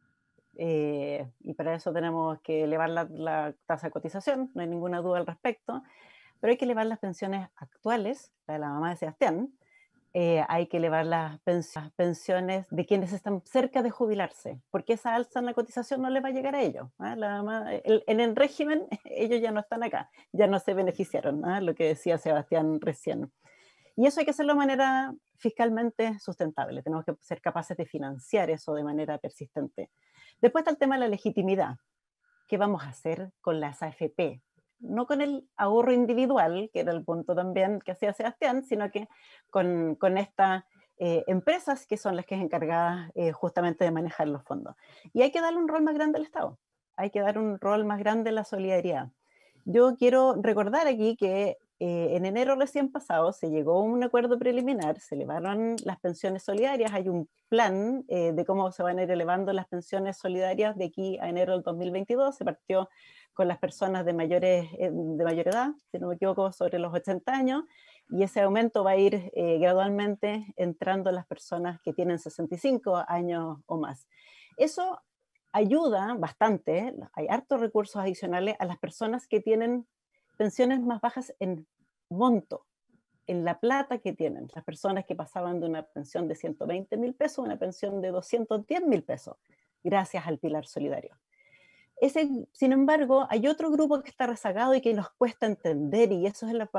eh, y para eso tenemos que elevar la, la tasa de cotización, no hay ninguna duda al respecto. Pero hay que elevar las pensiones actuales, la de la mamá de Sebastián, eh, hay que elevar las pensiones de quienes están cerca de jubilarse, porque esa alza en la cotización no les va a llegar a ellos. ¿eh? La mamá, el, en el régimen ellos ya no están acá, ya no se beneficiaron, ¿eh? Lo que decía Sebastián recién. Y eso hay que hacerlo de manera fiscalmente sustentable, tenemos que ser capaces de financiar eso de manera persistente. Después está el tema de la legitimidad. ¿Qué vamos a hacer con las A F P? No con el ahorro individual, que era el punto también que hacía Sebastián, sino que con, con estas eh, empresas que son las que es encargadas eh, justamente de manejar los fondos. Y hay que darle un rol más grande al Estado, hay que dar un rol más grande a la solidaridad. Yo quiero recordar aquí que eh, en enero recién pasado se llegó a un acuerdo preliminar, se elevaron las pensiones solidarias, hay un plan eh, de cómo se van a ir elevando las pensiones solidarias de aquí a enero del dos mil veintidós, se partió con las personas de, mayores, de mayor edad, si no me equivoco, sobre los ochenta años, y ese aumento va a ir eh, gradualmente entrando en las personas que tienen sesenta y cinco años o más. Eso ayuda bastante, hay hartos recursos adicionales a las personas que tienen pensiones más bajas en monto, en la plata que tienen, las personas que pasaban de una pensión de ciento veinte mil pesos a una pensión de doscientos diez mil pesos, gracias al pilar solidario. Ese, sin embargo, hay otro grupo que está rezagado y que nos cuesta entender, y eso es la,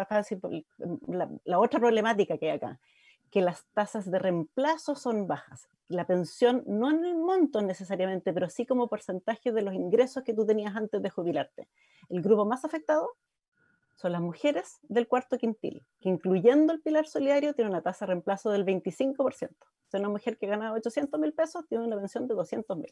la, la otra problemática que hay acá, que las tasas de reemplazo son bajas. La pensión, no en el monto necesariamente, pero sí como porcentaje de los ingresos que tú tenías antes de jubilarte. El grupo más afectado son las mujeres del cuarto quintil, que incluyendo el pilar solidario tiene una tasa de reemplazo del veinticinco por ciento. O sea, una mujer que gana ochocientos mil pesos tiene una pensión de doscientos mil.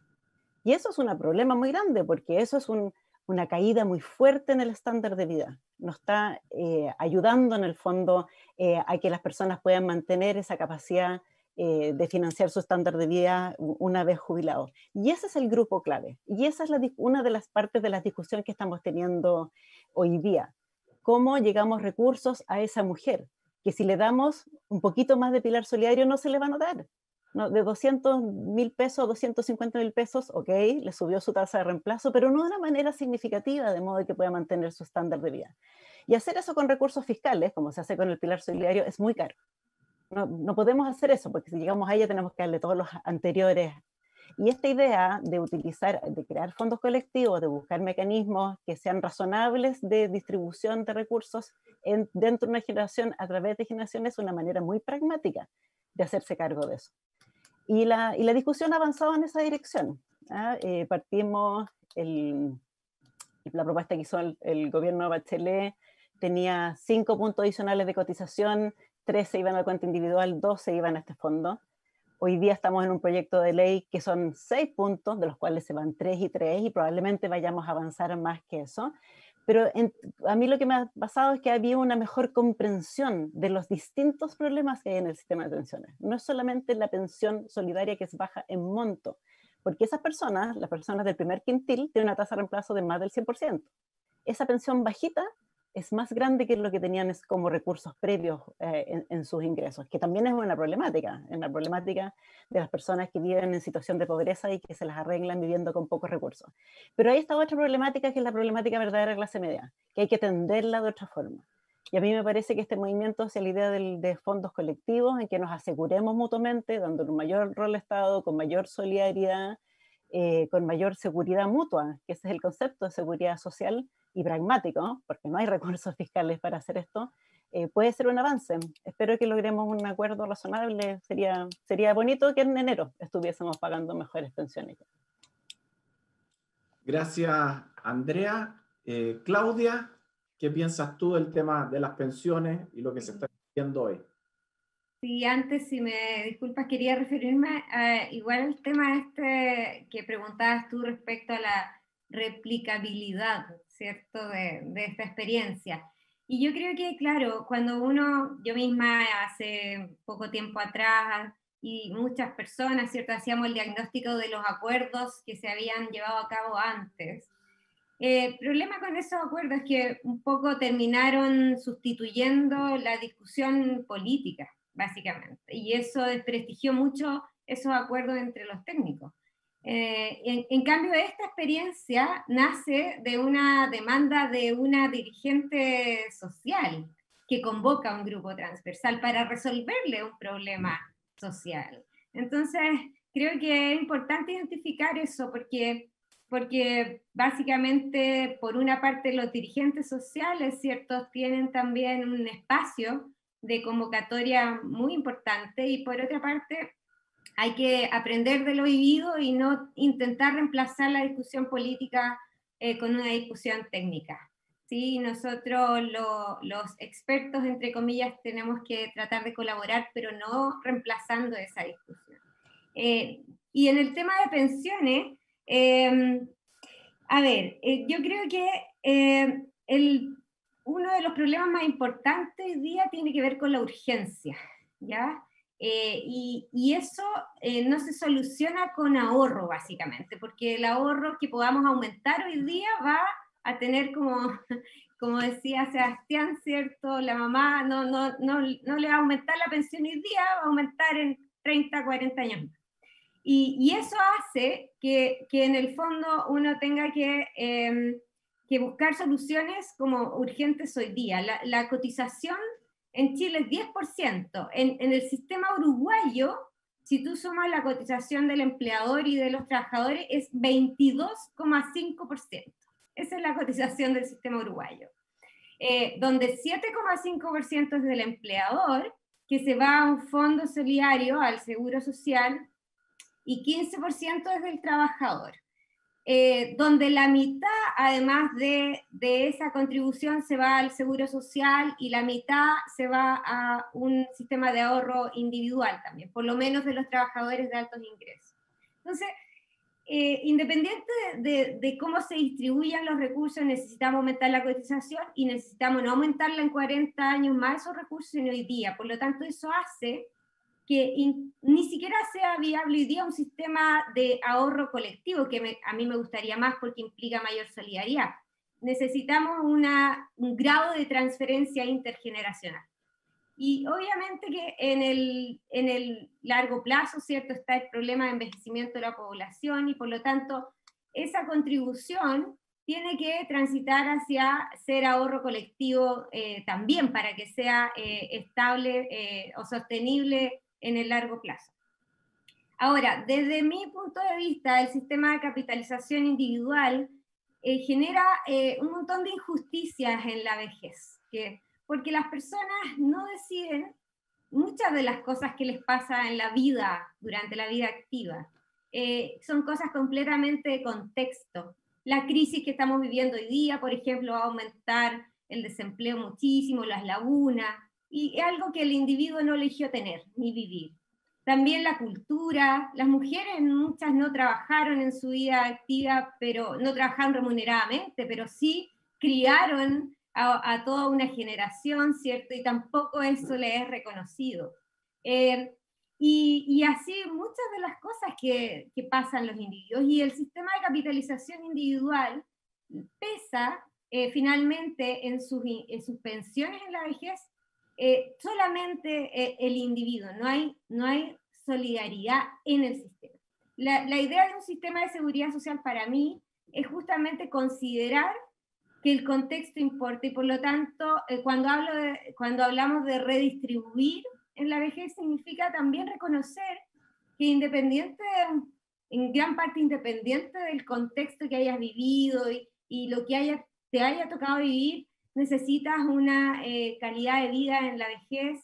Y eso es un problema muy grande, porque eso es un, una caída muy fuerte en el estándar de vida. Nos está eh, ayudando en el fondo eh, a que las personas puedan mantener esa capacidad eh, de financiar su estándar de vida una vez jubilados. Y ese es el grupo clave. Y esa es la, una de las partes de la discusión que estamos teniendo hoy día. ¿Cómo llegamos recursos a esa mujer? Que si le damos un poquito más de pilar solidario no se le va a notar. No, de doscientos mil pesos a doscientos cincuenta mil pesos, ok, le subió su tasa de reemplazo, pero no de una manera significativa, de modo que pueda mantener su estándar de vida. Y hacer eso con recursos fiscales, como se hace con el pilar solidario, es muy caro. No, no podemos hacer eso, porque si llegamos a ella tenemos que darle todos los anteriores. Y esta idea de utilizar, de crear fondos colectivos, de buscar mecanismos que sean razonables de distribución de recursos en, dentro de una generación, a través de generaciones, es una manera muy pragmática de hacerse cargo de eso. Y la, y la discusión ha avanzado en esa dirección. ¿eh? Eh, partimos, el, la propuesta que hizo el, el gobierno de Bachelet tenía cinco puntos adicionales de cotización, tres se iban a la cuenta individual, dos se iban a este fondo. Hoy día estamos en un proyecto de ley que son seis puntos, de los cuales se van tres y tres, y probablemente vayamos a avanzar más que eso. Pero en, a mí lo que me ha pasado es que había una mejor comprensión de los distintos problemas que hay en el sistema de pensiones. No es solamente la pensión solidaria que es baja en monto, porque esas personas, las personas del primer quintil, tienen una tasa de reemplazo de más del cien por ciento. Esa pensión bajita es más grande que lo que tenían como recursos previos eh, en, en sus ingresos, que también es una problemática, es una problemática de las personas que viven en situación de pobreza y que se las arreglan viviendo con pocos recursos. Pero hay esta otra problemática que es la problemática verdadera de clase media, que hay que atenderla de otra forma. Y a mí me parece que este movimiento hacia la idea de, de fondos colectivos, en que nos aseguremos mutuamente, dando un mayor rol al Estado, con mayor solidaridad, eh, con mayor seguridad mutua, que ese es el concepto de seguridad social, y pragmático, ¿no? Porque no hay recursos fiscales para hacer esto, eh, puede ser un avance. Espero que logremos un acuerdo razonable. Sería, sería bonito que en enero estuviésemos pagando mejores pensiones. Gracias, Andrea. Eh, Claudia, ¿qué piensas tú del tema de las pensiones y lo que se está viendo hoy? Sí, antes, si me disculpas, quería referirme a, igual al tema este que preguntabas tú respecto a la replicabilidad, ¿cierto?, de, de esta experiencia. Y yo creo que, claro, cuando uno, yo misma hace poco tiempo atrás, y muchas personas, ¿cierto?, hacíamos el diagnóstico de los acuerdos que se habían llevado a cabo antes. Eh, el problema con esos acuerdos es que un poco terminaron sustituyendo la discusión política, básicamente, y eso desprestigió mucho esos acuerdos entre los técnicos. Eh, en, en cambio, esta experiencia nace de una demanda de una dirigente social que convoca a un grupo transversal para resolverle un problema social. Entonces, creo que es importante identificar eso porque, porque básicamente, por una parte, los dirigentes sociales, ¿cierto?, tienen también un espacio de convocatoria muy importante, y por otra parte, hay que aprender de lo vivido y no intentar reemplazar la discusión política eh, con una discusión técnica. ¿Sí? Nosotros, lo, los expertos, entre comillas, tenemos que tratar de colaborar, pero no reemplazando esa discusión. Eh, y en el tema de pensiones, eh, a ver, eh, yo creo que eh, el, uno de los problemas más importantes hoy día tiene que ver con la urgencia, ¿ya? Eh, y, y eso eh, no se soluciona con ahorro, básicamente, porque el ahorro que podamos aumentar hoy día va a tener como, como decía Sebastián, ¿cierto? La mamá no, no, no, no le va a aumentar la pensión hoy día, va a aumentar en treinta, cuarenta años más. Y, y eso hace que, que en el fondo uno tenga que, eh, que buscar soluciones como urgentes hoy día. La, la cotización en Chile es diez por ciento. En, en el sistema uruguayo, si tú sumas la cotización del empleador y de los trabajadores, es veintidós coma cinco por ciento. Esa es la cotización del sistema uruguayo. Eh, donde siete coma cinco por ciento es del empleador, que se va a un fondo solidario, al Seguro Social, y quince por ciento es del trabajador. Eh, donde la mitad, además de, de esa contribución, se va al Seguro Social y la mitad se va a un sistema de ahorro individual también, por lo menos de los trabajadores de altos ingresos. Entonces, eh, independiente de, de, de cómo se distribuyan los recursos, necesitamos aumentar la cotización y necesitamos no aumentarla en cuarenta años más esos recursos, sino hoy día. Por lo tanto, eso hace que in, ni siquiera sea viable hoy día un sistema de ahorro colectivo, que me, a mí me gustaría más porque implica mayor solidaridad. Necesitamos una, un grado de transferencia intergeneracional. Y obviamente que en el, en el largo plazo, ¿cierto?, está el problema de envejecimiento de la población y por lo tanto esa contribución tiene que transitar hacia ser ahorro colectivo eh, también para que sea eh, estable eh, o sostenible en el largo plazo. Ahora, desde mi punto de vista, el sistema de capitalización individual eh, genera eh, un montón de injusticias en la vejez, que, porque las personas no deciden muchas de las cosas que les pasa en la vida, durante la vida activa. Eh, son cosas completamente de contexto. La crisis que estamos viviendo hoy día, por ejemplo, va a aumentar el desempleo muchísimo, las lagunas, y es algo que el individuo no eligió tener ni vivir. También la cultura, las mujeres muchas no trabajaron en su vida activa, pero no trabajaron remuneradamente, pero sí criaron a, a toda una generación, ¿cierto? Y tampoco eso les es reconocido. Eh, y, y así muchas de las cosas que, que pasan los individuos, y el sistema de capitalización individual pesa eh, finalmente en sus, en sus pensiones en la vejez, Eh, solamente eh, el individuo, no hay, no hay solidaridad en el sistema. La, la idea de un sistema de seguridad social para mí es justamente considerar que el contexto importa y por lo tanto eh, cuando, hablo de, cuando hablamos de redistribuir en la vejez significa también reconocer que independiente, de, en gran parte independiente del contexto que hayas vivido y, y lo que haya, te haya tocado vivir, necesitas una eh, calidad de vida en la vejez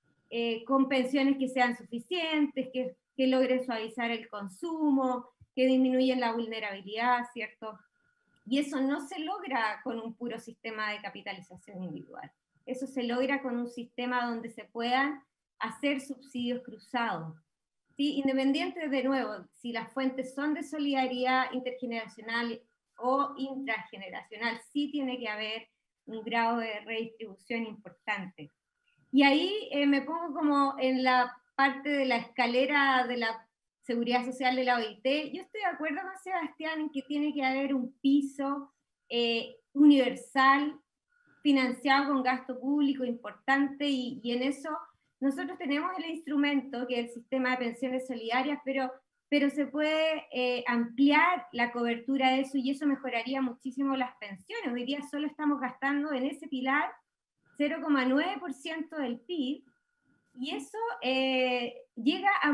eh, con pensiones que sean suficientes, que, que logren suavizar el consumo, que disminuyen la vulnerabilidad, ¿cierto? Y eso no se logra con un puro sistema de capitalización individual. Eso se logra con un sistema donde se puedan hacer subsidios cruzados. ¿Sí? Independiente, de nuevo, si las fuentes son de solidaridad intergeneracional o intrageneracional, sí tiene que haber un grado de redistribución importante. Y ahí eh, me pongo como en la parte de la escalera de la seguridad social de la O I T. Yo estoy de acuerdo con Sebastián en que tiene que haber un piso eh, universal, financiado con gasto público importante, y, y en eso nosotros tenemos el instrumento que es el sistema de pensiones solidarias, pero pero se puede eh, ampliar la cobertura de eso y eso mejoraría muchísimo las pensiones. Hoy día solo estamos gastando en ese pilar cero coma nueve por ciento del P I B y eso eh, llega a,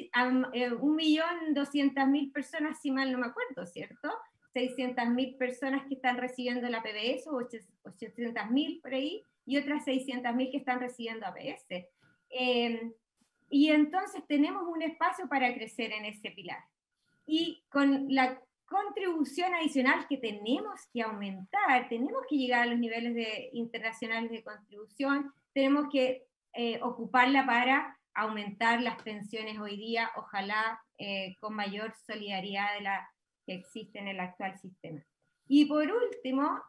a eh, un millón doscientas mil personas, si mal no me acuerdo, ¿cierto? seiscientas mil personas que están recibiendo la P B S, o ochocientas mil por ahí, y otras seiscientas mil que están recibiendo A P S. Eh, Y entonces tenemos un espacio para crecer en ese pilar. Y con la contribución adicional que tenemos que aumentar, tenemos que llegar a los niveles de, internacionales de contribución, tenemos que eh, ocuparla para aumentar las pensiones hoy día, ojalá eh, con mayor solidaridad de la que existe en el actual sistema. Y por último,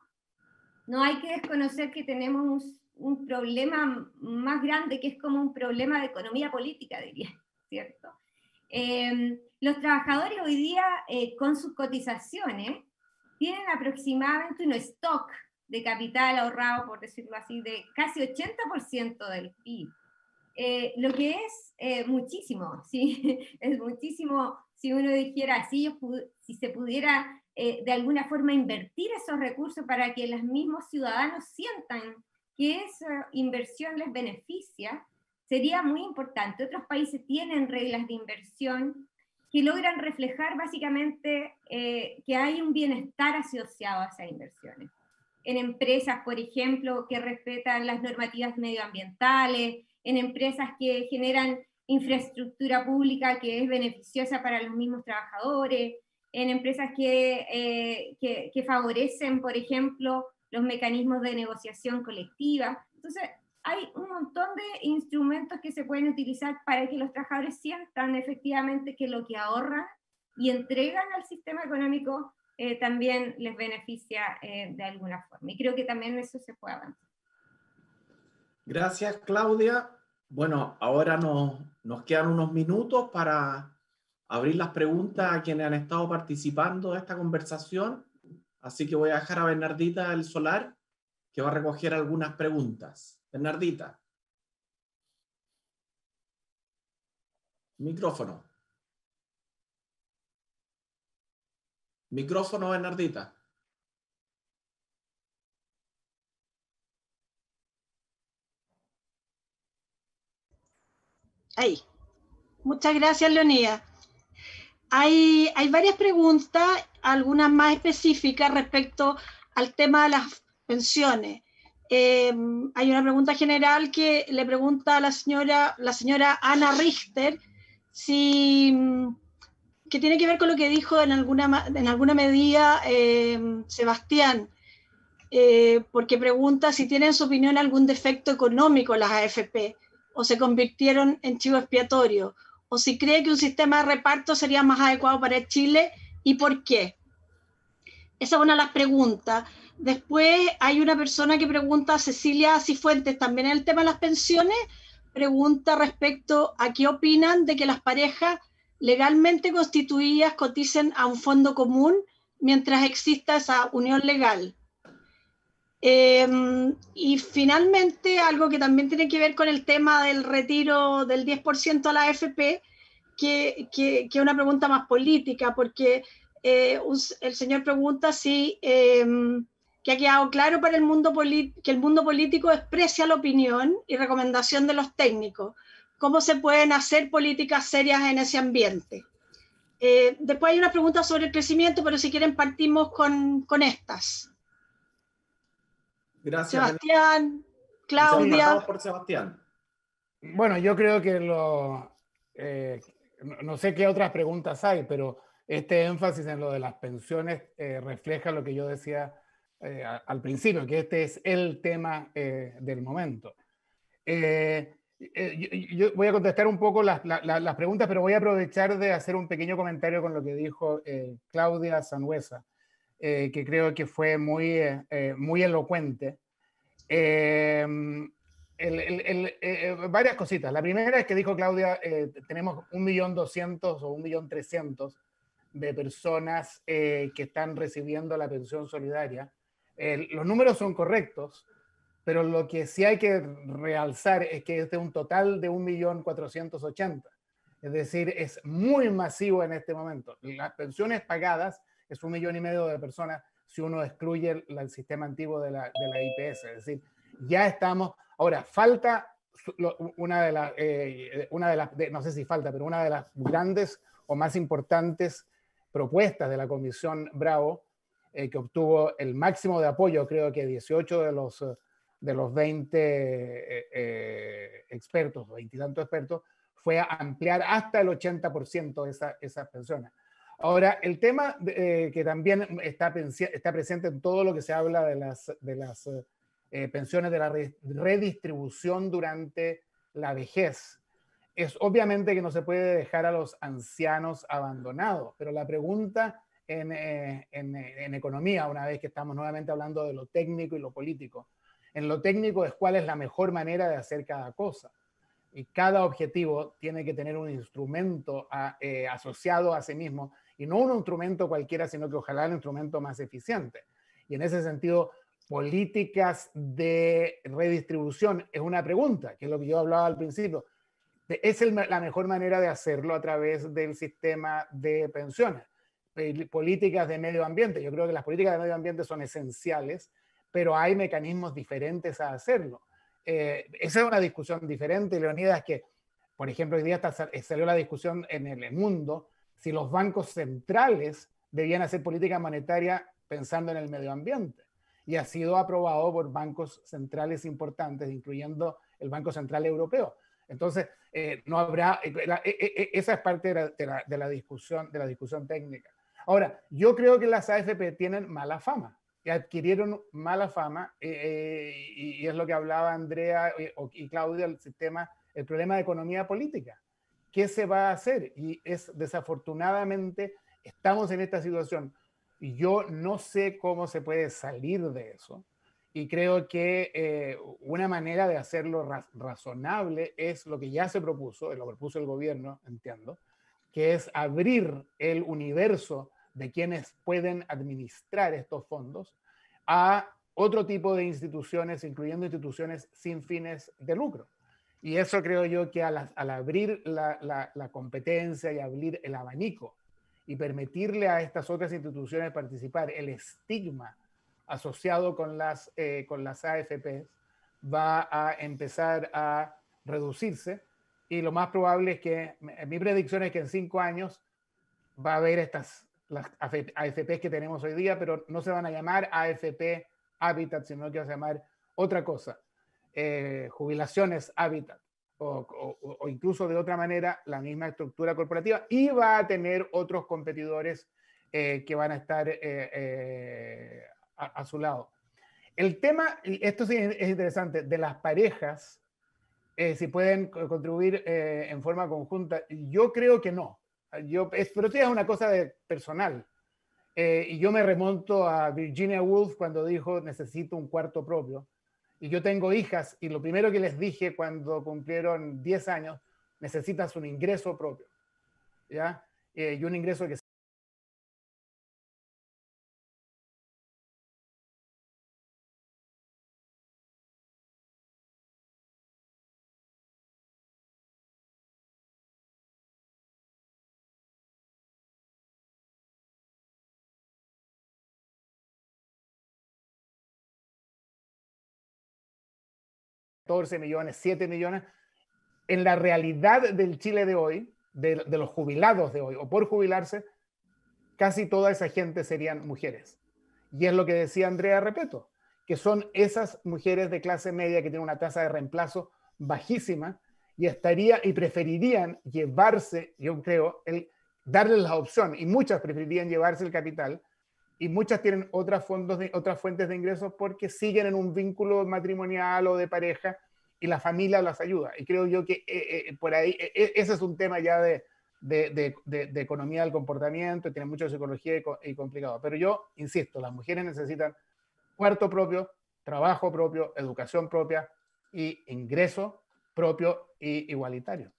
no hay que desconocer que tenemos un un problema más grande, que es como un problema de economía política, diría, ¿cierto? Eh, los trabajadores hoy día, eh, con sus cotizaciones, tienen aproximadamente un stock de capital ahorrado, por decirlo así, de casi ochenta por ciento del P I B. Eh, lo que es eh, muchísimo, ¿sí? Es muchísimo si uno dijera, si, ellos si se pudiera eh, de alguna forma invertir esos recursos para que los mismos ciudadanos sientan que esa inversión les beneficia, sería muy importante. Otros países tienen reglas de inversión que logran reflejar básicamente eh, que hay un bienestar asociado a esas inversiones. En empresas, por ejemplo, que respetan las normativas medioambientales, en empresas que generan infraestructura pública que es beneficiosa para los mismos trabajadores, en empresas que, eh, que, que favorecen, por ejemplo, los mecanismos de negociación colectiva. Entonces, hay un montón de instrumentos que se pueden utilizar para que los trabajadores sientan efectivamente que lo que ahorran y entregan al sistema económico eh, también les beneficia eh, de alguna forma. Y creo que también eso se puede avanzar. Gracias, Claudia. Bueno, ahora nos, nos quedan unos minutos para abrir las preguntas a quienes han estado participando de esta conversación. Así que voy a dejar a Bernardita del Solar, que va a recoger algunas preguntas. Bernardita. Micrófono. Micrófono, Bernardita. Ahí. Muchas gracias, Leonida. Hay, hay varias preguntas, algunas más específicas respecto al tema de las pensiones. Eh, hay una pregunta general que le pregunta a la señora, la señora Ana Richter, si, que tiene que ver con lo que dijo en alguna, en alguna medida eh, Sebastián, eh, porque pregunta si tienen en su opinión algún defecto económico las A F P, o se convirtieron en chivo expiatorio, o si cree que un sistema de reparto sería más adecuado para Chile y por qué. Esa es una de las preguntas. Después hay una persona que pregunta, Cecilia Cifuentes, también en el tema de las pensiones, pregunta respecto a qué opinan de que las parejas legalmente constituidas coticen a un fondo común mientras exista esa unión legal. Eh, y finalmente, algo que también tiene que ver con el tema del retiro del diez por ciento a la A F P, que, que, que es una pregunta más política, porque eh, un, el señor pregunta si eh, que ha quedado claro para el mundo que el mundo político desprecia la opinión y recomendación de los técnicos. ¿Cómo se pueden hacer políticas serias en ese ambiente? Eh, después hay una pregunta sobre el crecimiento, pero si quieren partimos con, con estas. Gracias. Sebastián, Claudia. Por Sebastián. Bueno, yo creo que lo, eh, no, no sé qué otras preguntas hay, pero este énfasis en lo de las pensiones eh, refleja lo que yo decía eh, al principio, que este es el tema eh, del momento. Eh, eh, yo, yo voy a contestar un poco las, las, las preguntas, pero voy a aprovechar de hacer un pequeño comentario con lo que dijo eh, Claudia Sanhueza, eh, que creo que fue muy, eh, muy elocuente. Eh, el, el, el, eh, varias cositas. La primera es que dijo Claudia, eh, tenemos un millón doscientos o un millón trescientos de personas eh, que están recibiendo la pensión solidaria. Eh, los números son correctos, pero lo que sí hay que realzar es que es de un total de un millón cuatrocientos ochenta. Es decir, es muy masivo en este momento. Las pensiones pagadas es un millón y medio de personas si uno excluye el, el sistema antiguo de la, de la I P S. Es decir, ya estamos... Ahora, falta una de las, eh, una de las de, no sé si falta, pero una de las grandes o más importantes propuestas de la Comisión Bravo, eh, que obtuvo el máximo de apoyo, creo que dieciocho de los, de los veinte eh, eh, expertos, veinte y tantos expertos, fue a ampliar hasta el ochenta por ciento esa, esas pensiones. Ahora, el tema eh, que también está, está presente en todo lo que se habla de las, de las eh, pensiones de la redistribución durante la vejez, es obviamente que no se puede dejar a los ancianos abandonados, pero la pregunta en, eh, en, en economía, una vez que estamos nuevamente hablando de lo técnico y lo político, en lo técnico es cuál es la mejor manera de hacer cada cosa. Y cada objetivo tiene que tener un instrumento a, eh, asociado a sí mismo y no un instrumento cualquiera, sino que ojalá el instrumento más eficiente. Y en ese sentido, políticas de redistribución es una pregunta, que es lo que yo hablaba al principio. Es el, la mejor manera de hacerlo a través del sistema de pensiones. Políticas de medio ambiente. Yo creo que las políticas de medio ambiente son esenciales, pero hay mecanismos diferentes a hacerlo. Eh, esa es una discusión diferente, Leonidas, que, por ejemplo, hoy día está, salió la discusión en el mundo si los bancos centrales debían hacer política monetaria pensando en el medio ambiente. Y ha sido aprobado por bancos centrales importantes, incluyendo el Banco Central Europeo. Entonces, eh, no habrá, eh, la, eh, eh, esa es parte de la, de, la, de, la discusión, de la discusión técnica. Ahora, yo creo que las A F P tienen mala fama, y adquirieron mala fama, eh, y, y es lo que hablaba Andrea y, y Claudia, el sistema, el problema de economía política. ¿Qué se va a hacer? Y es, desafortunadamente, estamos en esta situación, y yo no sé cómo se puede salir de eso. Y creo que eh, una manera de hacerlo raz razonable es lo que ya se propuso, lo propuso el gobierno, entiendo, que es abrir el universo de quienes pueden administrar estos fondos a otro tipo de instituciones, incluyendo instituciones sin fines de lucro. Y eso creo yo que al, al abrir la, la, la competencia y abrir el abanico y permitirle a estas otras instituciones participar, el estigma asociado con las, eh, con las A F P va a empezar a reducirse, y lo más probable es que, mi predicción es que en cinco años va a haber estas las A F P que tenemos hoy día, pero no se van a llamar A F P Habitat, sino que va a llamar otra cosa, eh, jubilaciones Habitat, o, o, o incluso de otra manera la misma estructura corporativa, y va a tener otros competidores eh, que van a estar eh, eh, A, a su lado. El tema, y esto sí es interesante, de las parejas, eh, si pueden contribuir eh, en forma conjunta, yo creo que no. Yo, es, pero esto es una cosa de personal. Eh, y yo me remonto a Virginia Woolf cuando dijo necesito un cuarto propio. Y yo tengo hijas, y lo primero que les dije cuando cumplieron diez años, necesitas un ingreso propio, ¿ya? Eh, y un ingreso que catorce millones, siete millones, en la realidad del Chile de hoy, de, de los jubilados de hoy, o por jubilarse, casi toda esa gente serían mujeres. Y es lo que decía Andrea Repeto, que son esas mujeres de clase media que tienen una tasa de reemplazo bajísima y, estaría, y preferirían llevarse, yo creo, el, darles la opción, y muchas preferirían llevarse el capital, y muchas tienen otras, fondos de, otras fuentes de ingresos porque siguen en un vínculo matrimonial o de pareja y la familia las ayuda. Y creo yo que eh, eh, por ahí, eh, ese es un tema ya de, de, de, de, de economía del comportamiento, tiene mucho de psicología y, y complicado. Pero yo insisto, las mujeres necesitan cuarto propio, trabajo propio, educación propia y ingreso propio y igualitario.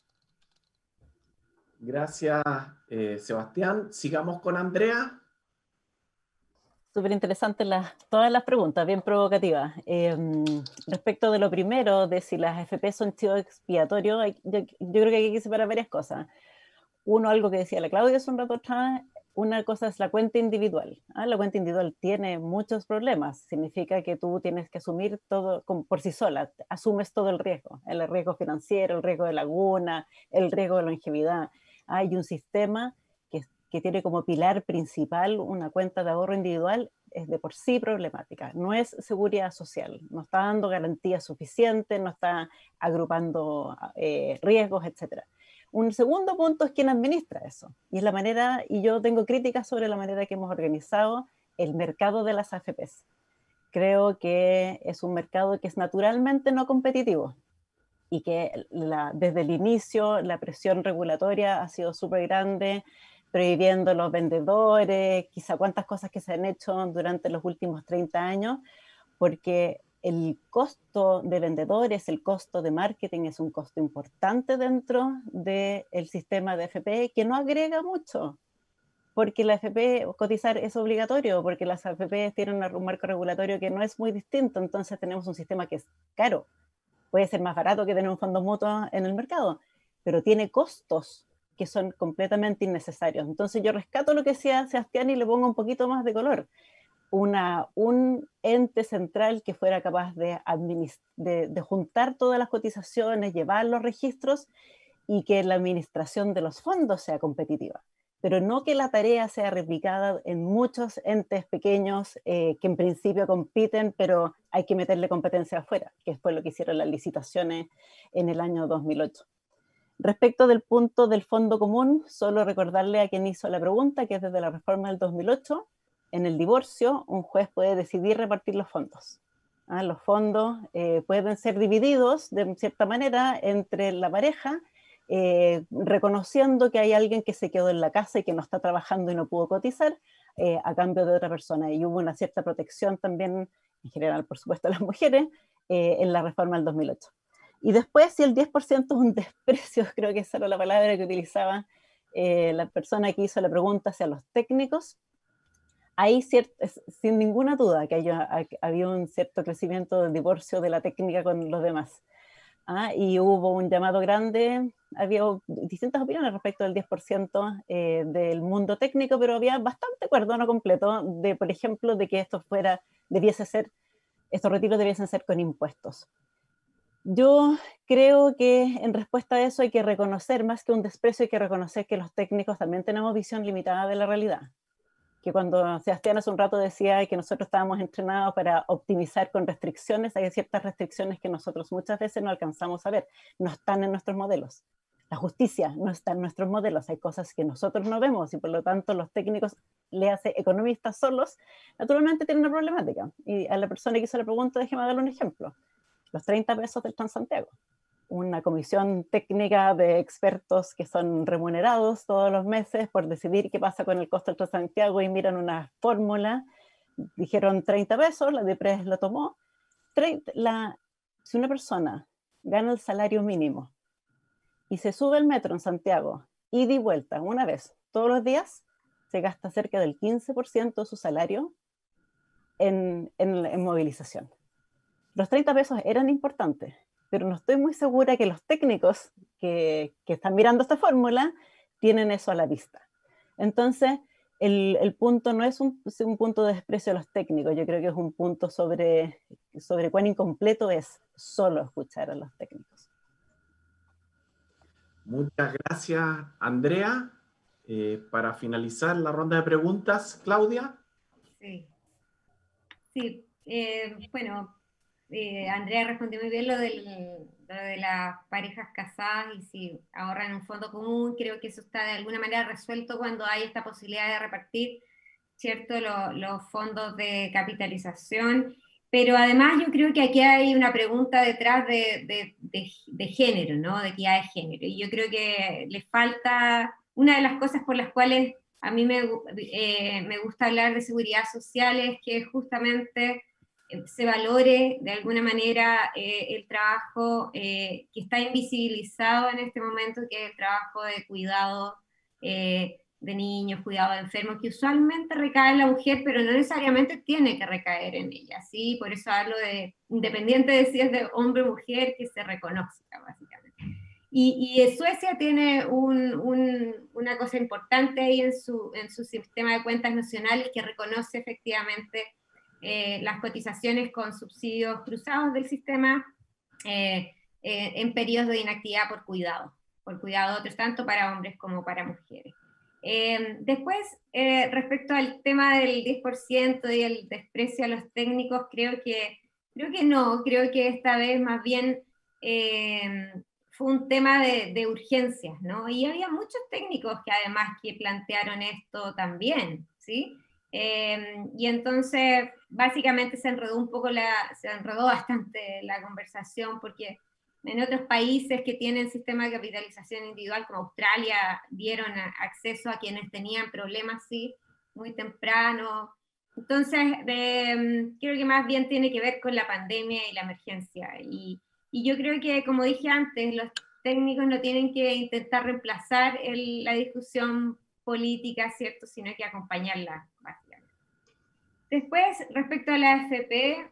Gracias, eh, Sebastián. Sigamos con Andrea. Súper interesantes las, todas las preguntas, bien provocativas. Eh, respecto de lo primero, de si las A F P son chivo expiatorio, hay, yo, yo creo que hay que separar varias cosas. Uno, algo que decía la Claudia hace un rato atrás, una cosa es la cuenta individual. ¿ah? La cuenta individual tiene muchos problemas. Significa que tú tienes que asumir todo por sí sola, asumes todo el riesgo, el riesgo financiero, el riesgo de laguna, el riesgo de longevidad. Hay un sistema que, que tiene como pilar principal una cuenta de ahorro individual, es de por sí problemática. No es seguridad social, no está dando garantías suficientes, no está agrupando eh, riesgos, etcétera. Un segundo punto es quién administra eso, y es la manera, y yo tengo críticas sobre la manera que hemos organizado el mercado de las A F Pes. Creo que es un mercado que es naturalmente no competitivo, y que la, desde el inicio la presión regulatoria ha sido súper grande, prohibiendo los vendedores, quizá cuántas cosas que se han hecho durante los últimos treinta años, porque el costo de vendedores, el costo de marketing es un costo importante dentro del sistema de A F P que no agrega mucho. porque la A F P cotizar es obligatorio, porque las A F P tienen un marco regulatorio que no es muy distinto, entonces tenemos un sistema que es caro. Puede ser más barato que tener un fondo mutuo en el mercado, pero tiene costos que son completamente innecesarios. Entonces yo rescato lo que decía Sebastián y le pongo un poquito más de color. Una, un ente central que fuera capaz de, de, de juntar todas las cotizaciones, llevar los registros y que la administración de los fondos sea competitiva, pero no que la tarea sea replicada en muchos entes pequeños eh, que en principio compiten, pero hay que meterle competencia afuera, que fue lo que hicieron las licitaciones en el año dos mil ocho. Respecto del punto del fondo común, solo recordarle a quien hizo la pregunta que desde la reforma del dos mil ocho, en el divorcio, un juez puede decidir repartir los fondos. ¿Ah? Los fondos eh, pueden ser divididos de cierta manera entre la pareja, eh, reconociendo que hay alguien que se quedó en la casa y que no está trabajando y no pudo cotizar eh, a cambio de otra persona. Y hubo una cierta protección también, en general, por supuesto, a las mujeres, eh, en la reforma del dos mil ocho. Y después, si el diez por ciento es un desprecio, creo que esa era la palabra que utilizaba eh, la persona que hizo la pregunta hacia los técnicos, ahí cierto, sin ninguna duda que haya, había un cierto crecimiento de divorcio de la técnica con los demás. ¿Ah? Y hubo un llamado grande, había distintas opiniones respecto del diez por ciento eh, del mundo técnico, pero había bastante acuerdo, no completo, de, por ejemplo, de que esto fuera, debiese ser, estos retiros debiesen ser con impuestos. Yo creo que en respuesta a eso hay que reconocer, más que un desprecio, hay que reconocer que los técnicos también tenemos visión limitada de la realidad. Que cuando Sebastián hace un rato decía que nosotros estábamos entrenados para optimizar con restricciones, hay ciertas restricciones que nosotros muchas veces no alcanzamos a ver, no están en nuestros modelos. La justicia no está en nuestros modelos, hay cosas que nosotros no vemos y por lo tanto los técnicos, le hace economistas solos, naturalmente tienen una problemática. Y a la persona que hizo la pregunta, déjeme darle un ejemplo. Los treinta pesos del Transantiago. Una comisión técnica de expertos que son remunerados todos los meses por decidir qué pasa con el costo del Transantiago y miran una fórmula, dijeron treinta pesos, la DEPRES lo tomó. treinta, la, si una persona gana el salario mínimo y se sube el metro en Santiago, ida y vuelta, una vez, todos los días, se gasta cerca del quince por ciento de su salario en, en, en movilización. Los treinta pesos eran importantes, pero no estoy muy segura que los técnicos que, que están mirando esta fórmula tienen eso a la vista. Entonces, el, el punto no es un, un punto de desprecio a los técnicos, yo creo que es un punto sobre, sobre cuán incompleto es solo escuchar a los técnicos. Muchas gracias, Andrea. Eh, para finalizar la ronda de preguntas, Claudia. Sí, sí eh, bueno... Eh, Andrea respondió muy bien lo, del, lo de las parejas casadas y si ahorran en un fondo común, creo que eso está de alguna manera resuelto cuando hay esta posibilidad de repartir, ¿cierto?, Lo, los fondos de capitalización, pero además yo creo que aquí hay una pregunta detrás de, de, de, de género, ¿no?, de equidad de género, y yo creo que le falta, una de las cosas por las cuales a mí me, eh, me gusta hablar de seguridad social es que justamente se valore de alguna manera eh, el trabajo eh, que está invisibilizado en este momento, que es el trabajo de cuidado eh, de niños, cuidado de enfermos, que usualmente recae en la mujer, pero no necesariamente tiene que recaer en ella, ¿sí? Por eso hablo de, independiente de si es de hombre o mujer, que se reconozca, básicamente. Y, y Suecia tiene un, un, una cosa importante ahí en su, en su sistema de cuentas nacionales que reconoce efectivamente Eh, las cotizaciones con subsidios cruzados del sistema eh, eh, en periodos de inactividad por cuidado, por cuidado de otros, tanto para hombres como para mujeres. Eh, después, eh, respecto al tema del diez por ciento y el desprecio a los técnicos, creo que, creo que no, creo que esta vez más bien eh, fue un tema de, de urgencias, ¿no? Y había muchos técnicos que además que plantearon esto también, ¿sí? Eh, y entonces básicamente se enredó un poco la, se enredó bastante la conversación porque en otros países que tienen sistema de capitalización individual como Australia dieron acceso a quienes tenían problemas sí, muy temprano. Entonces eh, creo que más bien tiene que ver con la pandemia y la emergencia y, y yo creo que como dije antes los técnicos no tienen que intentar reemplazar el, la discusión políticas, ¿cierto? Sino que acompañarlas, básicamente. Después, respecto a la A F P,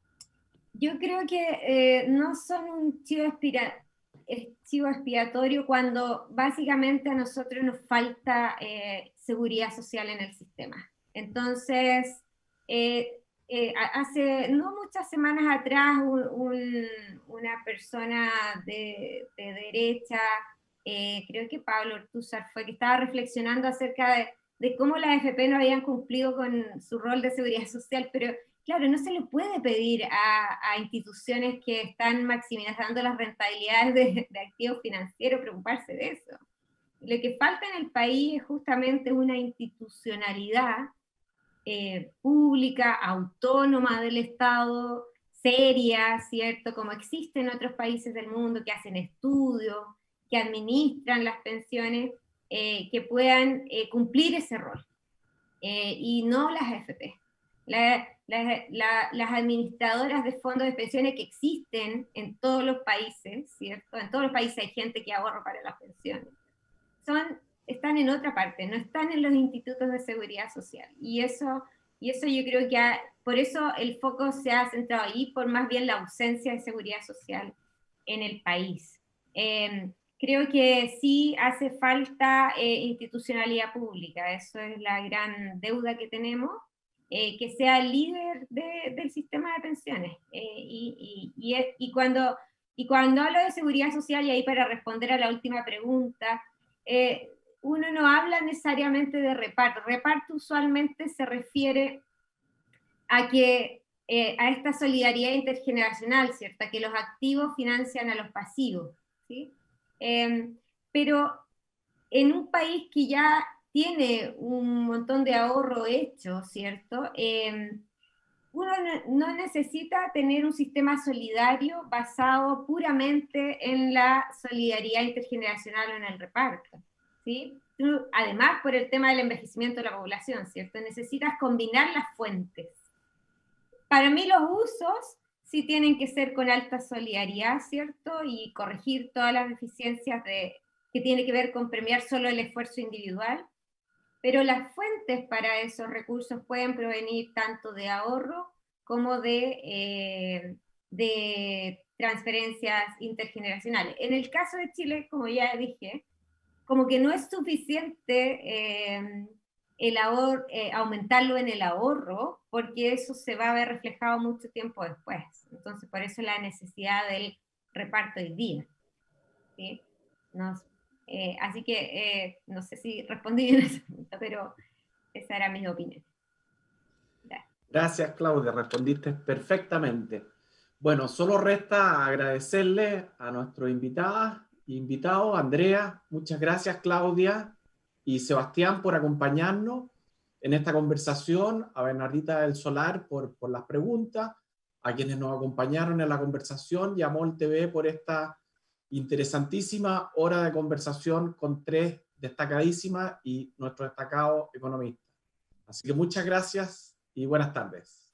yo creo que eh, no son un chivo, expira, chivo expiatorio cuando básicamente a nosotros nos falta eh, seguridad social en el sistema. Entonces, eh, eh, hace no muchas semanas atrás, un, un, una persona de, de derecha, eh, creo que Pablo Ortúzar fue, que estaba reflexionando acerca de, de cómo las A F P no habían cumplido con su rol de seguridad social, pero claro, no se le puede pedir a, a instituciones que están maximizando las rentabilidades de, de activos financieros preocuparse de eso. Lo que falta en el país es justamente una institucionalidad eh, pública, autónoma del Estado, seria, ¿cierto? Como existe en otros países del mundo, que hacen estudios, que administran las pensiones, eh, que puedan eh, cumplir ese rol. Eh, y no las A F P. La, la, la, las administradoras de fondos de pensiones que existen en todos los países, ¿cierto? En todos los países hay gente que ahorra para las pensiones. Son, están en otra parte, no están en los institutos de seguridad social. Y eso, y eso yo creo que ha, por eso el foco se ha centrado ahí, por más bien la ausencia de seguridad social en el país. Eh, creo que sí hace falta eh, institucionalidad pública, eso es la gran deuda que tenemos. Eh, que sea líder de, del sistema de pensiones. Eh, y, y, y, y, cuando, y cuando hablo de seguridad social, y ahí para responder a la última pregunta, eh, uno no habla necesariamente de reparto. Reparto usualmente se refiere a que eh, a esta solidaridad intergeneracional, ¿cierto? A que los activos financian a los pasivos, ¿sí? Eh, pero en un país que ya tiene un montón de ahorro hecho, ¿cierto? Eh, uno no necesita tener un sistema solidario basado puramente en la solidaridad intergeneracional o en el reparto, ¿sí? Tú, además, por el tema del envejecimiento de la población, ¿cierto? Necesitas combinar las fuentes. Para mí los usos sí tienen que ser con alta solidaridad, ¿cierto? Y corregir todas las deficiencias de, que tiene que ver con premiar solo el esfuerzo individual. Pero las fuentes para esos recursos pueden provenir tanto de ahorro como de, eh, de transferencias intergeneracionales. En el caso de Chile, como ya dije, como que no es suficiente eh, el ahorro, eh, aumentarlo en el ahorro, porque eso se va a ver reflejado mucho tiempo después. Entonces, por eso la necesidad del reparto hoy día. ¿Sí? Nos, Eh, así que eh, no sé si respondí bien a esa pregunta, pero esa era mi opinión. Gracias. Gracias, Claudia, respondiste perfectamente. Bueno, solo resta agradecerle a nuestros invitadas e invitados, Andrea, muchas gracias, Claudia y Sebastián por acompañarnos en esta conversación, a Bernardita del Solar por, por las preguntas, a quienes nos acompañaron en la conversación y a MOL T V por esta interesantísima hora de conversación con tres destacadísimas y nuestro destacado economista. Así que muchas gracias y buenas tardes.